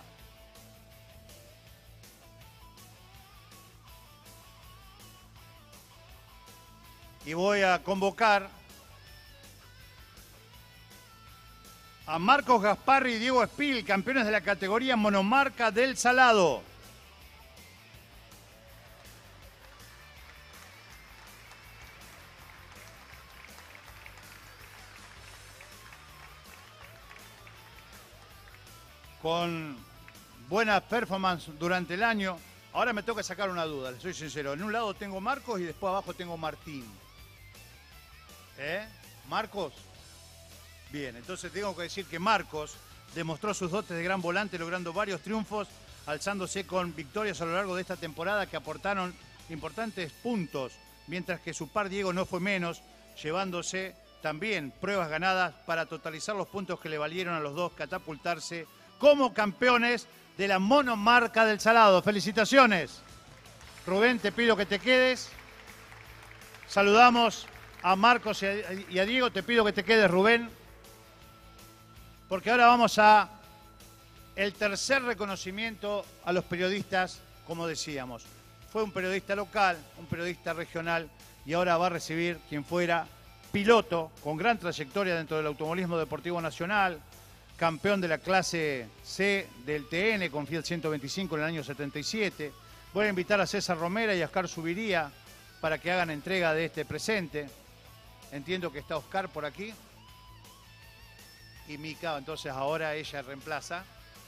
Y voy a convocar a Marcos Gasparri y Diego Espil, campeones de la categoría monomarca del Salado. Con buenas performances durante el año. Ahora me toca sacar una duda, les soy sincero. En un lado tengo Marcos y después abajo tengo Martín. ¿Eh? ¿Marcos? Bien, entonces tengo que decir que Marcos demostró sus dotes de gran volante, logrando varios triunfos, alzándose con victorias a lo largo de esta temporada que aportaron importantes puntos, mientras que su par Diego no fue menos, llevándose también pruebas ganadas para totalizar los puntos que le valieron a los dos catapultarse como campeones de la monomarca del Salado. ¡Felicitaciones! Rubén, te pido que te quedes. Saludamos a Marcos y a Diego. Te pido que te quedes, Rubén, porque ahora vamos a el tercer reconocimiento a los periodistas, como decíamos. Fue un periodista local, un periodista regional, y ahora va a recibir quien fuera piloto con gran trayectoria dentro del automovilismo deportivo nacional, campeón de la clase C del T N con Fiat ciento veinticinco en el año setenta y siete. Voy a invitar a César Romera y a Oscar Subiría para que hagan entrega de este presente. Entiendo que está Oscar por aquí. Y Mica, entonces ahora ella reemplaza.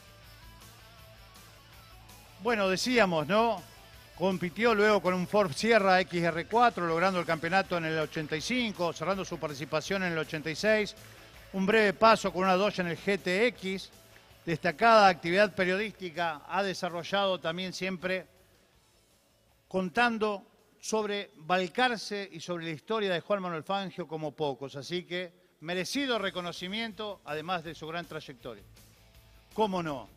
Bueno, decíamos, ¿no? Compitió luego con un Ford Sierra X R cuatro, logrando el campeonato en el ochenta y cinco, cerrando su participación en el ochenta y seis. Un breve paso con una Dodge en el G T X. destacada actividad periodística ha desarrollado también siempre contando sobre Balcarce y sobre la historia de Juan Manuel Fangio como pocos. Así que merecido reconocimiento, además de su gran trayectoria. ¿Cómo no?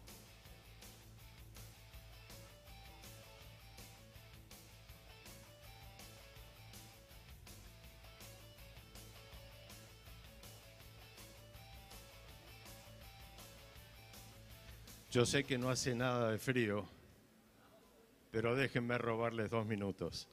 Yo sé que no hace nada de frío, pero déjenme robarles dos minutos.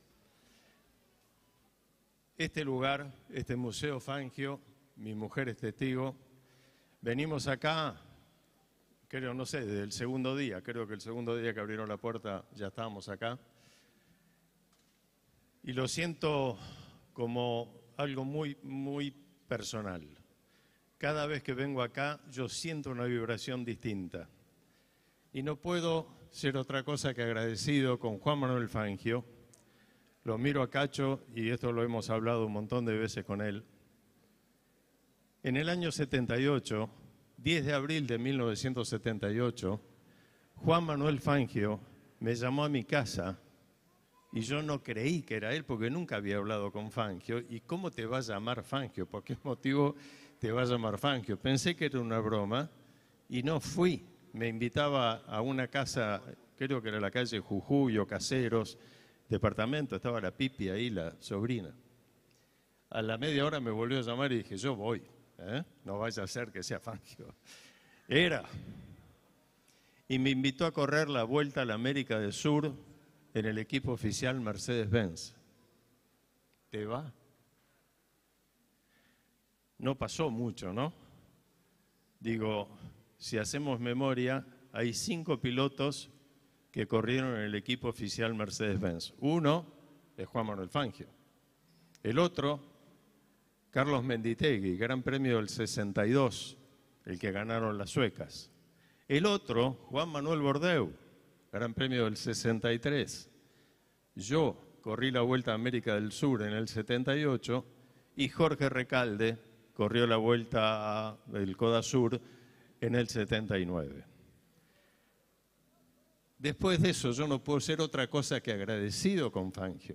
Este lugar, este Museo Fangio, mi mujer es testigo, venimos acá, creo, no sé, desde el segundo día, creo que el segundo día que abrieron la puerta ya estábamos acá. Y lo siento como algo muy, muy personal. Cada vez que vengo acá yo siento una vibración distinta. Y no puedo ser otra cosa que agradecido con Juan Manuel Fangio. Lo miro a Cacho, y esto lo hemos hablado un montón de veces con él. En el año setenta y ocho, diez de abril de mil novecientos setenta y ocho, Juan Manuel Fangio me llamó a mi casa y yo no creí que era él porque nunca había hablado con Fangio. ¿Y cómo te va a llamar Fangio? ¿Por qué motivo te va a llamar Fangio? Pensé que era una broma y no fui. Me invitaba a una casa, creo que era la calle Jujuy o Caseros, departamento, estaba la Pipi ahí, la sobrina. A la media hora me volvió a llamar y dije, yo voy, ¿eh? No vaya a ser que sea Fangio. Era. Y me invitó a correr la Vuelta a la América del Sur en el equipo oficial Mercedes-Benz. ¿Te va? No pasó mucho, ¿no? Digo, si hacemos memoria, hay cinco pilotos que corrieron en el equipo oficial Mercedes-Benz. Uno es Juan Manuel Fangio. El otro, Carlos Menditegui, Gran Premio del sesenta y dos, el que ganaron las suecas. El otro, Juan Manuel Bordeu, Gran Premio del sesenta y tres. Yo corrí la Vuelta a América del Sur en el setenta y ocho y Jorge Recalde corrió la Vuelta del Coda Sur en el setenta y nueve. Después de eso yo no puedo ser otra cosa que agradecido con Fangio.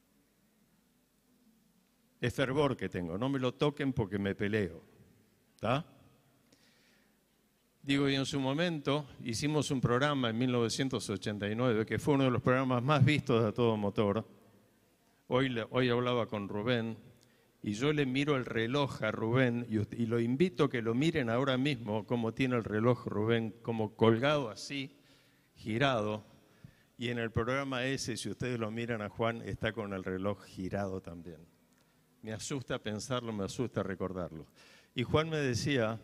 Es fervor que tengo, no me lo toquen porque me peleo, ¿está? Digo, y en su momento hicimos un programa en mil novecientos ochenta y nueve que fue uno de los programas más vistos de A Todo Motor. Hoy, hoy hablaba con Rubén y yo le miro el reloj a Rubén y, y lo invito a que lo miren ahora mismo cómo tiene el reloj Rubén, como colgado así, girado. Y en el programa ese, si ustedes lo miran a Juan, está con el reloj girado también. Me asusta pensarlo, me asusta recordarlo. Y Juan me decía,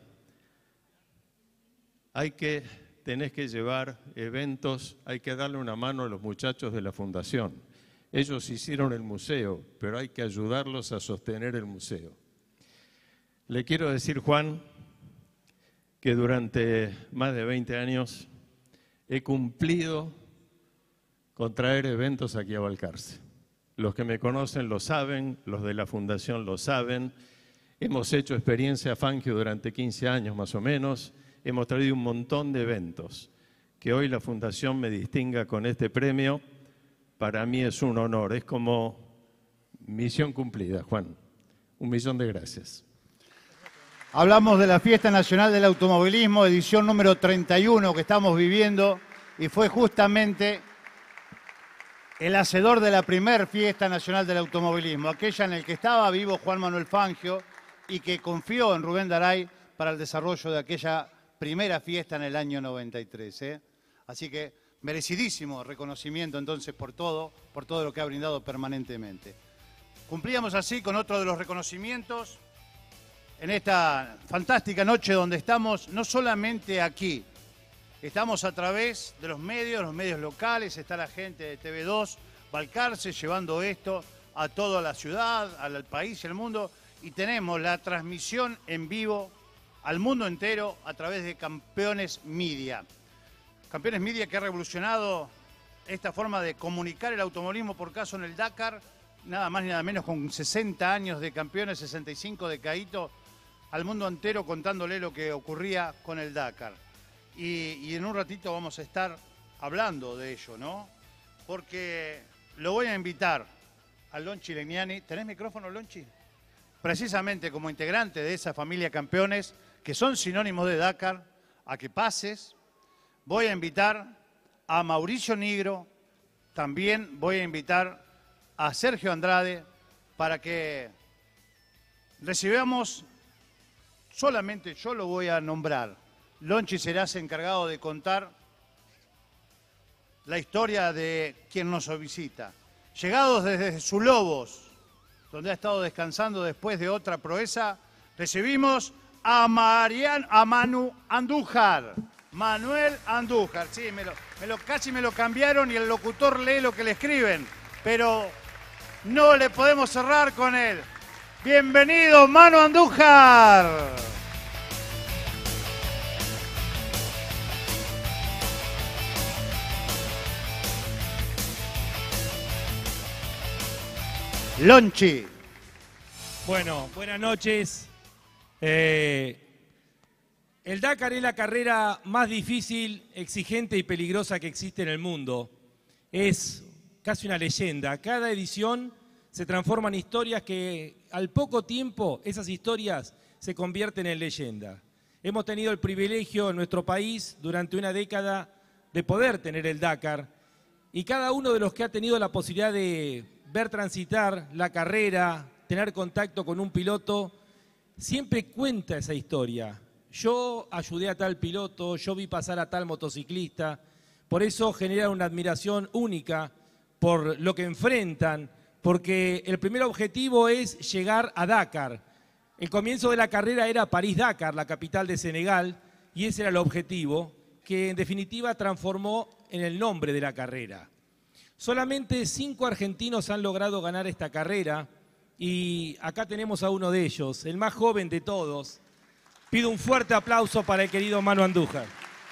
hay que, tenés que llevar eventos, hay que darle una mano a los muchachos de la fundación. Ellos hicieron el museo, pero hay que ayudarlos a sostener el museo. Le quiero decir, Juan, que durante más de veinte años he cumplido con traer eventos aquí a Balcarce. Los que me conocen lo saben, los de la fundación lo saben. Hemos hecho experiencia Fangio durante quince años más o menos. Hemos traído un montón de eventos. Que hoy la fundación me distinga con este premio, para mí es un honor, es como misión cumplida, Juan. Un millón de gracias. Hablamos de la Fiesta Nacional del Automovilismo, edición número treinta y uno que estamos viviendo, y fue justamente el hacedor de la primer Fiesta Nacional del Automovilismo, aquella en la que estaba vivo Juan Manuel Fangio y que confió en Rubén Daray para el desarrollo de aquella primera fiesta en el año noventa y tres. ¿eh? Así que merecidísimo reconocimiento entonces por todo, por todo lo que ha brindado permanentemente. Cumplíamos así con otro de los reconocimientos en esta fantástica noche donde estamos no solamente aquí, estamos a través de los medios, los medios locales, está la gente de T V dos, Balcarce, llevando esto a toda la ciudad, al país y al mundo, y tenemos la transmisión en vivo al mundo entero a través de Campeones Media. Campeones Media que ha revolucionado esta forma de comunicar el automovilismo por caso en el Dakar, nada más ni nada menos con sesenta años de campeones, sesenta y cinco de Caíto, al mundo entero contándole lo que ocurría con el Dakar. y, y en un ratito vamos a estar hablando de ello, ¿no? Porque lo voy a invitar a Lonchi Legnani. ¿Tenés micrófono, Lonchi? Precisamente como integrante de esa familia campeones, que son sinónimos de Dakar, a que pases. Voy a invitar a Mauricio Nigro, también voy a invitar a Sergio Andrade para que recibamos, solamente yo lo voy a nombrar. Lonchi serás encargado de contar la historia de quien nos visita. Llegados desde Zulobos, donde ha estado descansando después de otra proeza, recibimos a, Marian, a Manu Andújar. Manuel Andújar, sí, me lo, me lo, casi me lo cambiaron y el locutor lee lo que le escriben, pero no le podemos cerrar con él. Bienvenido, Manu Andújar. Lonchi. Bueno, buenas noches. Eh, el Dakar es la carrera más difícil, exigente y peligrosa que existe en el mundo. Es casi una leyenda. Cada edición se transforma en historias que al poco tiempo esas historias se convierten en leyenda. Hemos tenido el privilegio en nuestro país durante una década de poder tener el Dakar y cada uno de los que ha tenido la posibilidad de ver transitar la carrera, tener contacto con un piloto, siempre cuenta esa historia. Yo ayudé a tal piloto, yo vi pasar a tal motociclista, por eso genera una admiración única por lo que enfrentan, porque el primer objetivo es llegar a Dakar. El comienzo de la carrera era París-Dakar, la capital de Senegal, y ese era el objetivo, que en definitiva transformó en el nombre de la carrera. Solamente cinco argentinos han logrado ganar esta carrera y acá tenemos a uno de ellos, el más joven de todos. Pido un fuerte aplauso para el querido Manu Andújar.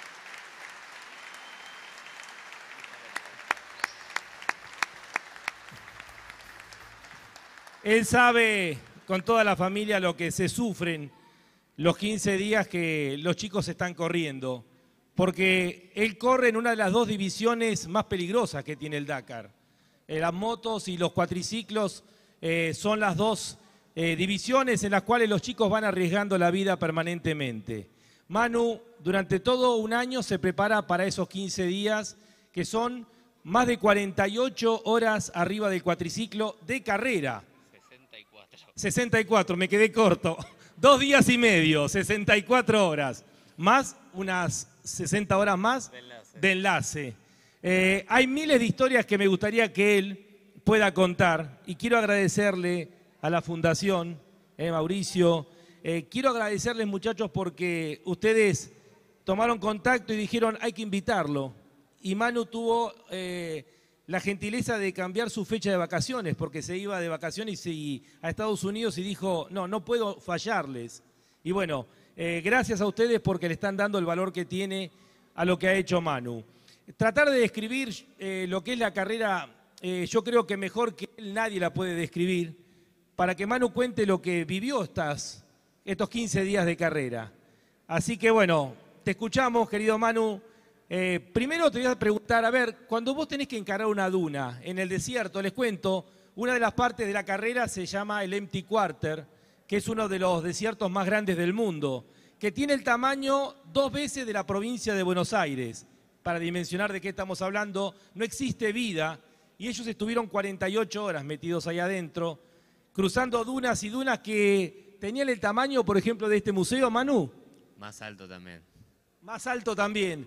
Él sabe con toda la familia lo que se sufren los quince días que los chicos están corriendo, porque él corre en una de las dos divisiones más peligrosas que tiene el Dakar. Eh, las motos y los cuatriciclos eh, son las dos eh, divisiones en las cuales los chicos van arriesgando la vida permanentemente. Manu, durante todo un año se prepara para esos quince días, que son más de cuarenta y ocho horas arriba del cuatriciclo de carrera. sesenta y cuatro. sesenta y cuatro, me quedé corto. Dos días y medio, sesenta y cuatro horas. Más unas sesenta horas más De enlace. de enlace. Eh, hay miles de historias que me gustaría que él pueda contar y quiero agradecerle a la Fundación, eh, Mauricio, eh, quiero agradecerles muchachos porque ustedes tomaron contacto y dijeron hay que invitarlo y Manu tuvo eh, la gentileza de cambiar su fecha de vacaciones porque se iba de vacaciones y, a Estados Unidos y dijo no, no puedo fallarles. Y bueno, Eh, gracias a ustedes porque le están dando el valor que tiene a lo que ha hecho Manu. Tratar de describir eh, lo que es la carrera, eh, yo creo que mejor que él nadie la puede describir, para que Manu cuente lo que vivió estas, estos quince días de carrera. Así que bueno, te escuchamos, querido Manu. Eh, primero te voy a preguntar, a ver, cuando vos tenés que encarar una duna en el desierto, les cuento, una de las partes de la carrera se llama el Empty Quarter, que es uno de los desiertos más grandes del mundo, que tiene el tamaño dos veces de la provincia de Buenos Aires. Para dimensionar de qué estamos hablando, no existe vida, y ellos estuvieron cuarenta y ocho horas metidos ahí adentro, cruzando dunas y dunas que tenían el tamaño, por ejemplo, de este museo, Manu. Más alto también. Más alto también.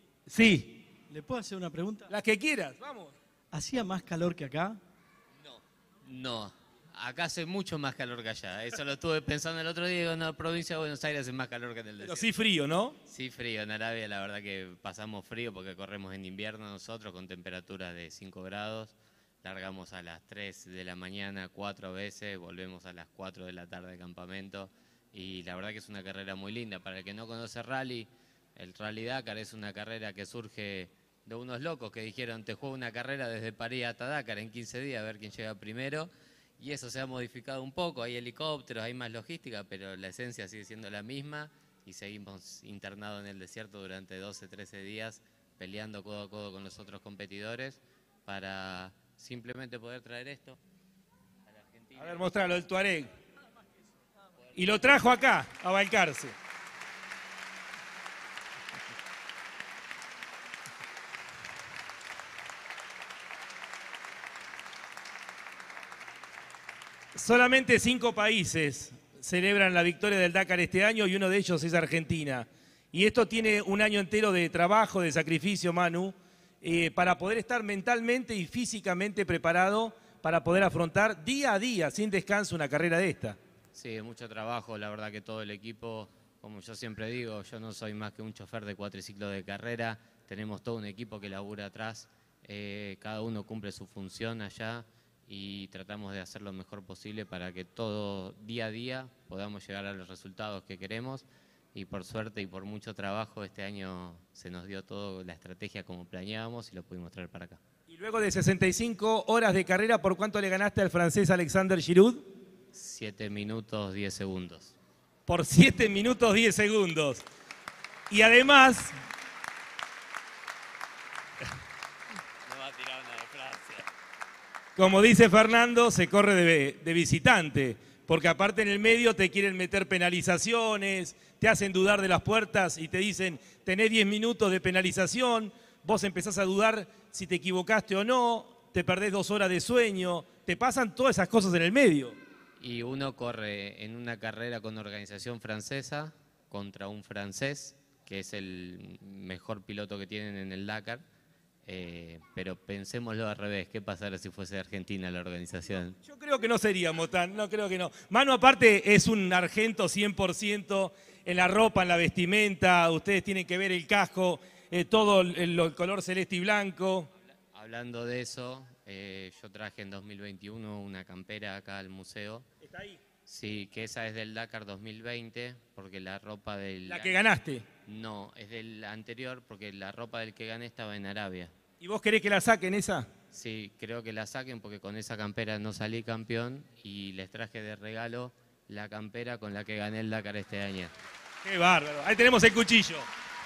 Sí, ¿Le puedo hacer una pregunta? las que quieras, vamos. ¿Hacía más calor que acá? No, acá hace mucho más calor que allá. Eso lo estuve pensando el otro día. Digo, no, provincia de Buenos Aires hace más calor que en el Pero desierto. sí frío, ¿no? Sí, frío. En Arabia la verdad que pasamos frío porque corremos en invierno nosotros con temperaturas de cinco grados. Largamos a las tres de la mañana, cuatro veces, volvemos a las cuatro de la tarde de campamento. Y la verdad que es una carrera muy linda. Para el que no conoce rally, el Rally Dakar es una carrera que surge de unos locos que dijeron te juego una carrera desde París hasta Dakar en quince días a ver quién llega primero. Y eso se ha modificado un poco, hay helicópteros, hay más logística, pero la esencia sigue siendo la misma. y seguimos internados en el desierto durante doce, trece días, peleando codo a codo con los otros competidores para simplemente poder traer esto a la Argentina. A ver, mostralo, el Tuareg. Y lo trajo acá, a Balcarce. Solamente cinco países celebran la victoria del Dakar este año y uno de ellos es Argentina. Y esto tiene un año entero de trabajo, de sacrificio, Manu, eh, para poder estar mentalmente y físicamente preparado para poder afrontar día a día, sin descanso, una carrera de esta. Sí, mucho trabajo, la verdad que todo el equipo, como yo siempre digo, yo no soy más que un chofer de cuatriciclos de carrera, tenemos todo un equipo que labura atrás, eh, cada uno cumple su función allá y tratamos de hacer lo mejor posible para que todo día a día podamos llegar a los resultados que queremos y por suerte y por mucho trabajo este año se nos dio toda la estrategia como planeábamos y lo pudimos traer para acá. Y luego de sesenta y cinco horas de carrera, ¿por cuánto le ganaste al francés Alexander Giroud? siete minutos, diez segundos. Por siete minutos, diez segundos. Y además... No va a tirar una de Francia. Como dice Fernando, se corre de, de visitante, porque aparte en el medio te quieren meter penalizaciones, te hacen dudar de las puertas y te dicen, tenés diez minutos de penalización, vos empezás a dudar si te equivocaste o no, te perdés dos horas de sueño, te pasan todas esas cosas en el medio. Y uno corre en una carrera con organización francesa contra un francés, que es el mejor piloto que tienen en el Dakar. Eh, pero pensémoslo al revés, ¿qué pasaría si fuese de Argentina la organización? Yo creo que no seríamos tan, no creo que no. Manu aparte es un argento cien por ciento en la ropa, en la vestimenta, ustedes tienen que ver el casco, eh, todo el, el color celeste y blanco. Hablando de eso, eh, yo traje en dos mil veintiuno una campera acá al museo. ¿Está ahí? Sí, que esa es del Dakar dos mil veinte, porque la ropa del... ¿La que ganaste? No, es del anterior, porque la ropa del que gané estaba en Arabia. ¿Y vos querés que la saquen esa? Sí, creo que la saquen porque con esa campera no salí campeón y les traje de regalo la campera con la que gané el Dakar este año. ¡Qué bárbaro! Ahí tenemos el cuchillo.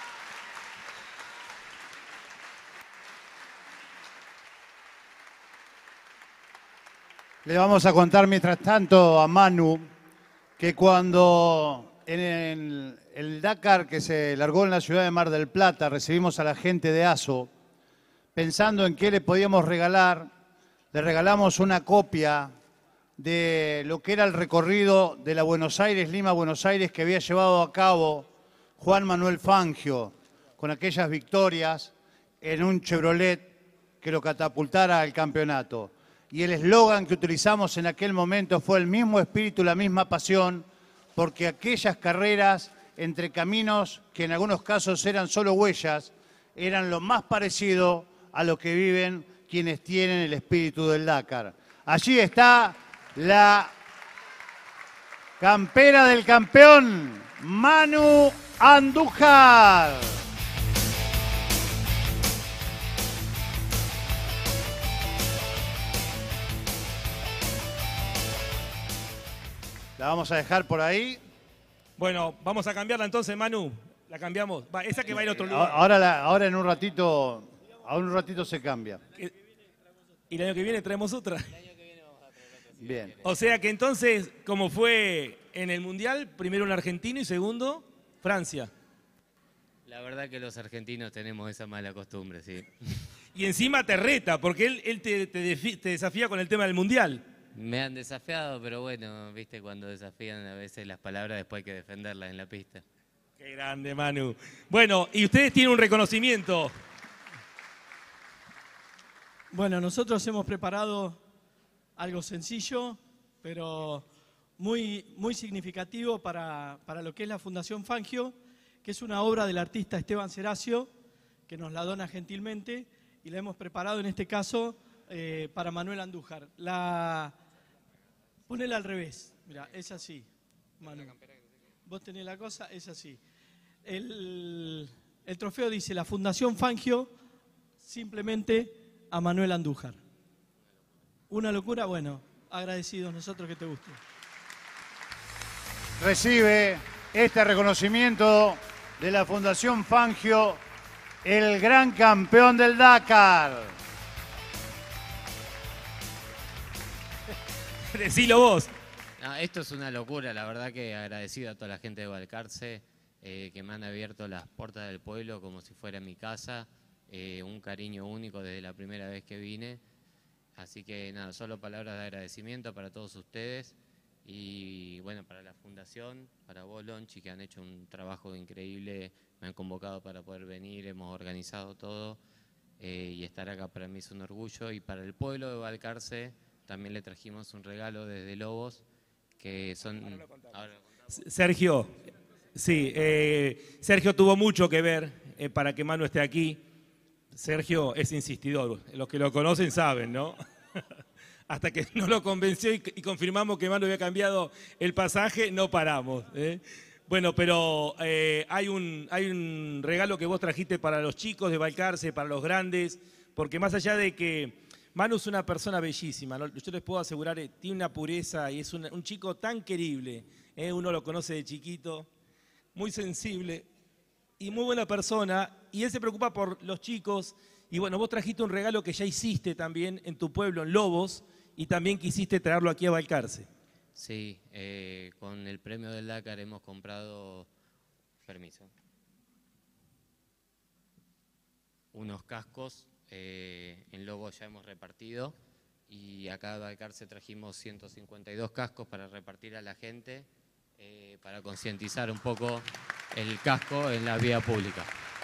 Le vamos a contar mientras tanto a Manu que cuando en el, el Dakar que se largó en la ciudad de Mar del Plata recibimos a la gente de ASO, pensando en qué le podíamos regalar, le regalamos una copia de lo que era el recorrido de la Buenos Aires, Lima-Buenos Aires que había llevado a cabo Juan Manuel Fangio con aquellas victorias en un Chevrolet que lo catapultara al campeonato. Y el eslogan que utilizamos en aquel momento fue el mismo espíritu, la misma pasión, porque aquellas carreras entre caminos que en algunos casos eran solo huellas, eran lo más parecido a lo que viven quienes tienen el espíritu del Dakar. Allí está la campera del campeón, Manu Andújar. La vamos a dejar por ahí. Bueno, vamos a cambiarla entonces, Manu. La cambiamos. Va, esa que va a ir a otro lugar. Ahora, la- ahora en un ratito, ahora en un ratito se cambia. Y el año que viene traemos otra. Bien. O sea que entonces, como fue en el Mundial, primero un argentino y segundo, Francia. La verdad que los argentinos tenemos esa mala costumbre, sí. Y encima te reta, porque él, él te, te defi- te desafía con el tema del Mundial. Me han desafiado, pero bueno, viste, cuando desafían a veces las palabras después hay que defenderlas en la pista. Qué grande, Manu. Bueno, y ustedes tienen un reconocimiento. Bueno, nosotros hemos preparado algo sencillo, pero muy, muy significativo para, para lo que es la Fundación Fangio, que es una obra del artista Esteban Seracio, que nos la dona gentilmente, y la hemos preparado en este caso eh, para Manuel Andújar. La... Ponela al revés, mira, es así, Manu. Vos tenés la cosa, es así. El, el trofeo dice la Fundación Fangio, simplemente a Manuel Andújar. Una locura, bueno, agradecidos nosotros que te guste. Recibe este reconocimiento de la Fundación Fangio, el gran campeón del Dakar. Decilo vos. No, esto es una locura, la verdad que agradecido a toda la gente de Balcarce eh, que me han abierto las puertas del pueblo como si fuera mi casa, eh, un cariño único desde la primera vez que vine. Así que nada, solo palabras de agradecimiento para todos ustedes y bueno, para la Fundación, para vos, Lonchi, que han hecho un trabajo increíble, me han convocado para poder venir, hemos organizado todo eh, y estar acá para mí es un orgullo. Y para el pueblo de Balcarce también le trajimos un regalo desde Lobos, que son... Ahora lo contamos. Ahora lo contamos. Sergio, sí, eh, Sergio tuvo mucho que ver eh, para que Manu esté aquí. Sergio es insistidor, los que lo conocen saben, ¿no? Hasta que no lo convenció y, y confirmamos que Manu había cambiado el pasaje, no paramos. ¿eh? Bueno, pero eh, hay, un, hay un regalo que vos trajiste para los chicos de Balcarce, para los grandes, porque más allá de que Manu es una persona bellísima, ¿no? Yo les puedo asegurar, eh, tiene una pureza y es una, un chico tan querible, ¿eh? Uno lo conoce de chiquito, muy sensible y muy buena persona, y él se preocupa por los chicos. Y bueno, vos trajiste un regalo que ya hiciste también en tu pueblo, en Lobos, y también quisiste traerlo aquí a Balcarce. Sí, eh, con el premio del Dakar hemos comprado, permiso, unos cascos, eh, en Lobos ya hemos repartido, y acá a Balcarce trajimos ciento cincuenta y dos cascos para repartir a la gente, eh, para concientizar un poco el casco en la vía pública.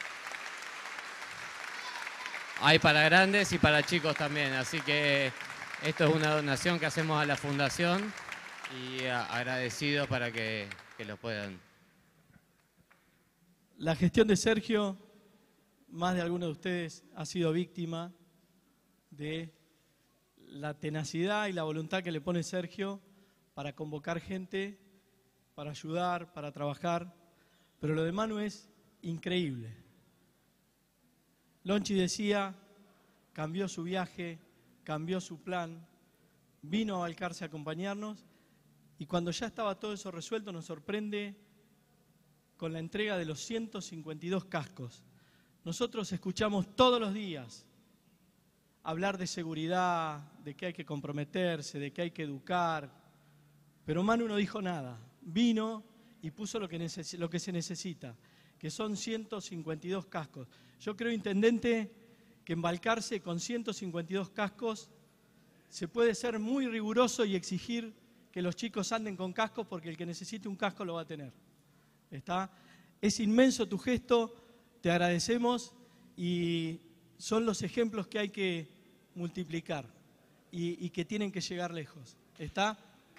Hay para grandes y para chicos también, así que esto es una donación que hacemos a la Fundación y a, agradecido para que, que lo puedan. La gestión de Sergio, más de alguno de ustedes ha sido víctima de la tenacidad y la voluntad que le pone Sergio para convocar gente, para ayudar, para trabajar, pero lo de Manu es increíble. Lonchi decía, cambió su viaje, cambió su plan, vino a Balcarce a acompañarnos y cuando ya estaba todo eso resuelto nos sorprende con la entrega de los ciento cincuenta y dos cascos. Nosotros escuchamos todos los días hablar de seguridad, de que hay que comprometerse, de que hay que educar, pero Manu no dijo nada. Vino y puso lo que, neces- lo que se necesita, que son ciento cincuenta y dos cascos. Yo creo, Intendente, que en Balcarce con ciento cincuenta y dos cascos se puede ser muy riguroso y exigir que los chicos anden con cascos porque el que necesite un casco lo va a tener. ¿Está? Es inmenso tu gesto, te agradecemos y son los ejemplos que hay que multiplicar y, y que tienen que llegar lejos. ¿Está?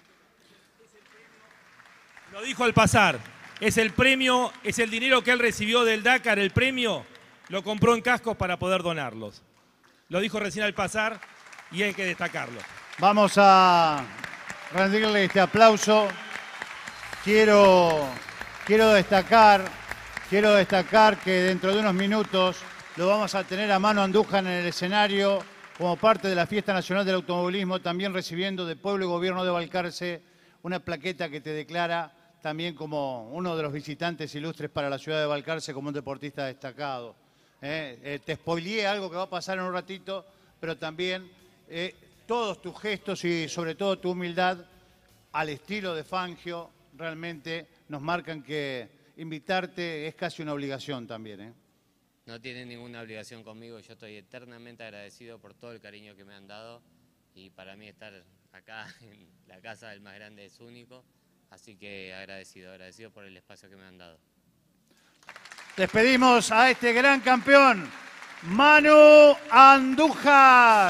Lo dijo al pasar, es el premio, es el dinero que él recibió del Dakar, el premio lo compró en cascos para poder donarlos. Lo dijo recién al pasar y hay que destacarlo. Vamos a rendirle este aplauso. Quiero, quiero destacar, quiero destacar que dentro de unos minutos lo vamos a tener a Manu Andújar en el escenario como parte de la Fiesta Nacional del Automovilismo, también recibiendo de Pueblo y Gobierno de Balcarce una plaqueta que te declara también como uno de los visitantes ilustres para la ciudad de Balcarce, como un deportista destacado. Eh, eh, te spoileé algo que va a pasar en un ratito, pero también eh, todos tus gestos y sobre todo tu humildad al estilo de Fangio realmente nos marcan que invitarte es casi una obligación también. ¿eh? No tienen ninguna obligación conmigo, yo estoy eternamente agradecido por todo el cariño que me han dado y para mí estar acá en la casa del más grande es único, así que agradecido, agradecido por el espacio que me han dado. Despedimos a este gran campeón, Manu Andújar.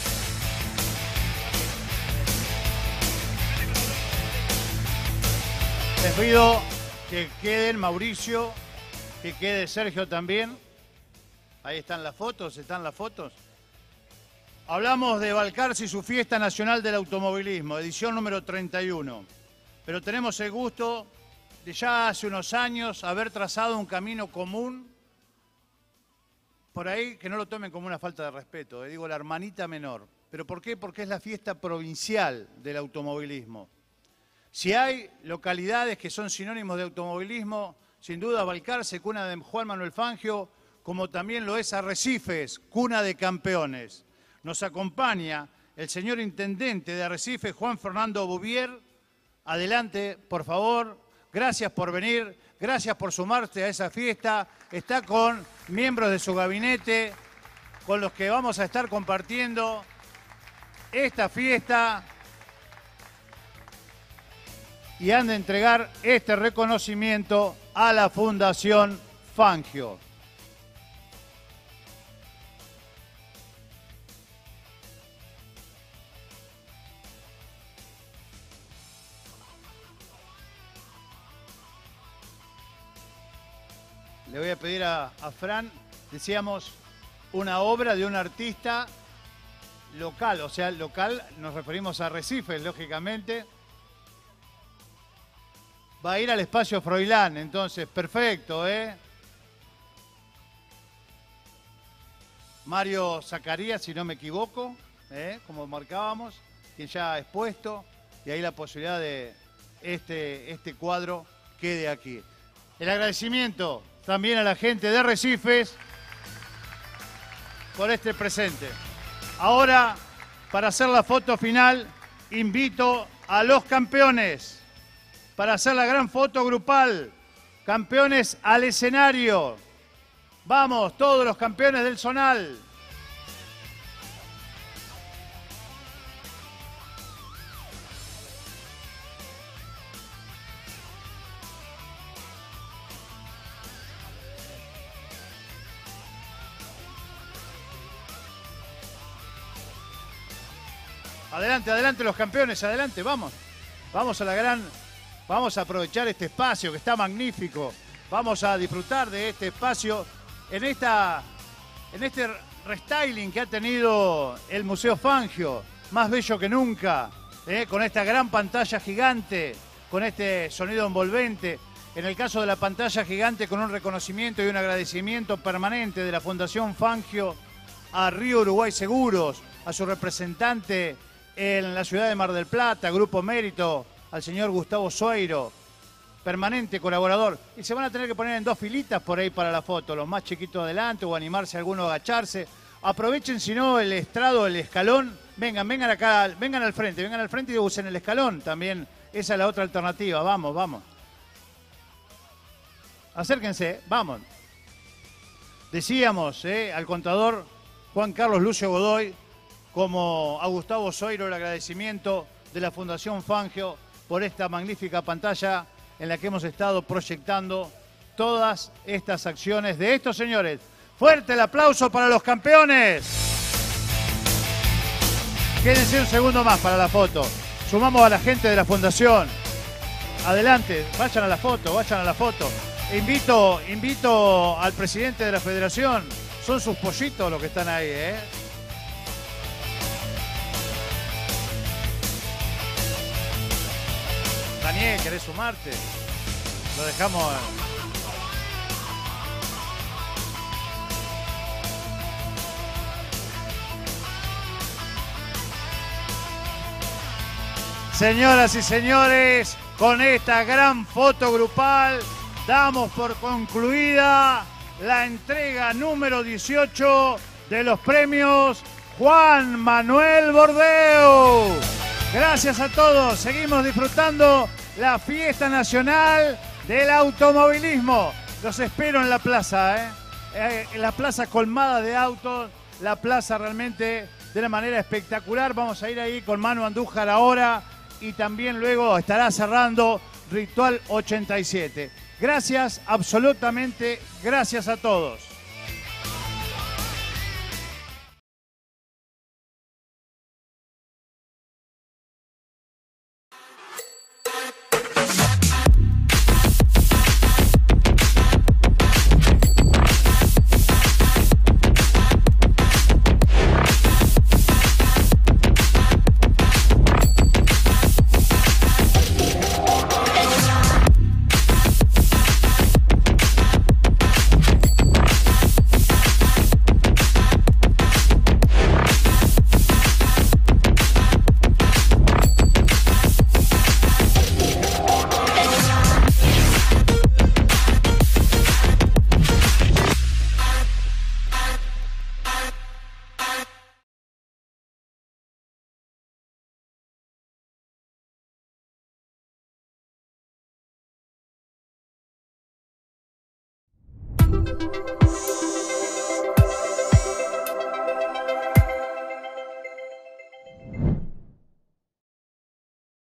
Les pido que queden Mauricio, que quede Sergio también. Ahí están las fotos, están las fotos. Hablamos de Balcarce y su Fiesta Nacional del Automovilismo, edición número treinta y uno. Pero tenemos el gusto de ya hace unos años haber trazado un camino común, por ahí que no lo tomen como una falta de respeto, eh, digo la hermanita menor. ¿Pero por qué? Porque es la fiesta provincial del automovilismo. Si hay localidades que son sinónimos de automovilismo, sin duda Balcarce, cuna de Juan Manuel Fangio, como también lo es Arrecifes, cuna de campeones. Nos acompaña el señor intendente de Arrecifes, Juan Fernando Bouvier. Adelante, por favor. Gracias por venir, gracias por sumarte a esa fiesta. Está con miembros de su gabinete, con los que vamos a estar compartiendo esta fiesta y han de entregar este reconocimiento a la Fundación Fangio. Le voy a pedir a, a Fran, decíamos, una obra de un artista local, o sea, local nos referimos a Arrecifes, lógicamente. Va a ir al espacio Froilán, entonces, perfecto, ¿eh? Mario Zacarías, si no me equivoco, ¿eh? Como marcábamos, quien ya ha expuesto, y ahí la posibilidad de este, este cuadro quede aquí. El agradecimiento también a la gente de Arrecifes por este presente. Ahora, para hacer la foto final, invito a los campeones para hacer la gran foto grupal. Campeones al escenario. Vamos, todos los campeones del zonal. Adelante, adelante los campeones, adelante, vamos. Vamos a la gran, vamos a aprovechar este espacio que está magnífico. Vamos a disfrutar de este espacio en esta, en este restyling que ha tenido el Museo Fangio, más bello que nunca, ¿eh? Con esta gran pantalla gigante, con este sonido envolvente. En el caso de la pantalla gigante, con un reconocimiento y un agradecimiento permanente de la Fundación Fangio a Río Uruguay Seguros, a su representante en la ciudad de Mar del Plata, Grupo Mérito, al señor Gustavo Soiro, permanente colaborador. Y se van a tener que poner en dos filitas por ahí para la foto, los más chiquitos adelante o animarse a alguno a agacharse. Aprovechen, si no, el estrado, el escalón. Vengan, vengan acá, vengan al frente, vengan al frente y usen el escalón también. Esa es la otra alternativa. Vamos, vamos. Acérquense, vamos. Decíamos, eh, al contador Juan Carlos Lucio Godoy, como a Gustavo Soiro, el agradecimiento de la Fundación Fangio por esta magnífica pantalla en la que hemos estado proyectando todas estas acciones de estos señores. Fuerte el aplauso para los campeones. Quédense un segundo más para la foto. Sumamos a la gente de la Fundación. Adelante, vayan a la foto, vayan a la foto. Invito, invito al presidente de la Federación. Son sus pollitos los que están ahí, ¿eh? Daniel, ¿querés sumarte? Lo dejamos... Señoras y señores, con esta gran foto grupal damos por concluida la entrega número dieciocho de los premios Juan Manuel Bordeu. Gracias a todos, seguimos disfrutando la fiesta nacional del automovilismo. Los espero en la plaza, ¿eh? Eh, en la plaza colmada de autos, la plaza realmente de una manera espectacular. Vamos a ir ahí con Manu Andújar ahora y también luego estará cerrando Ritual ochenta y siete. Gracias, absolutamente gracias a todos.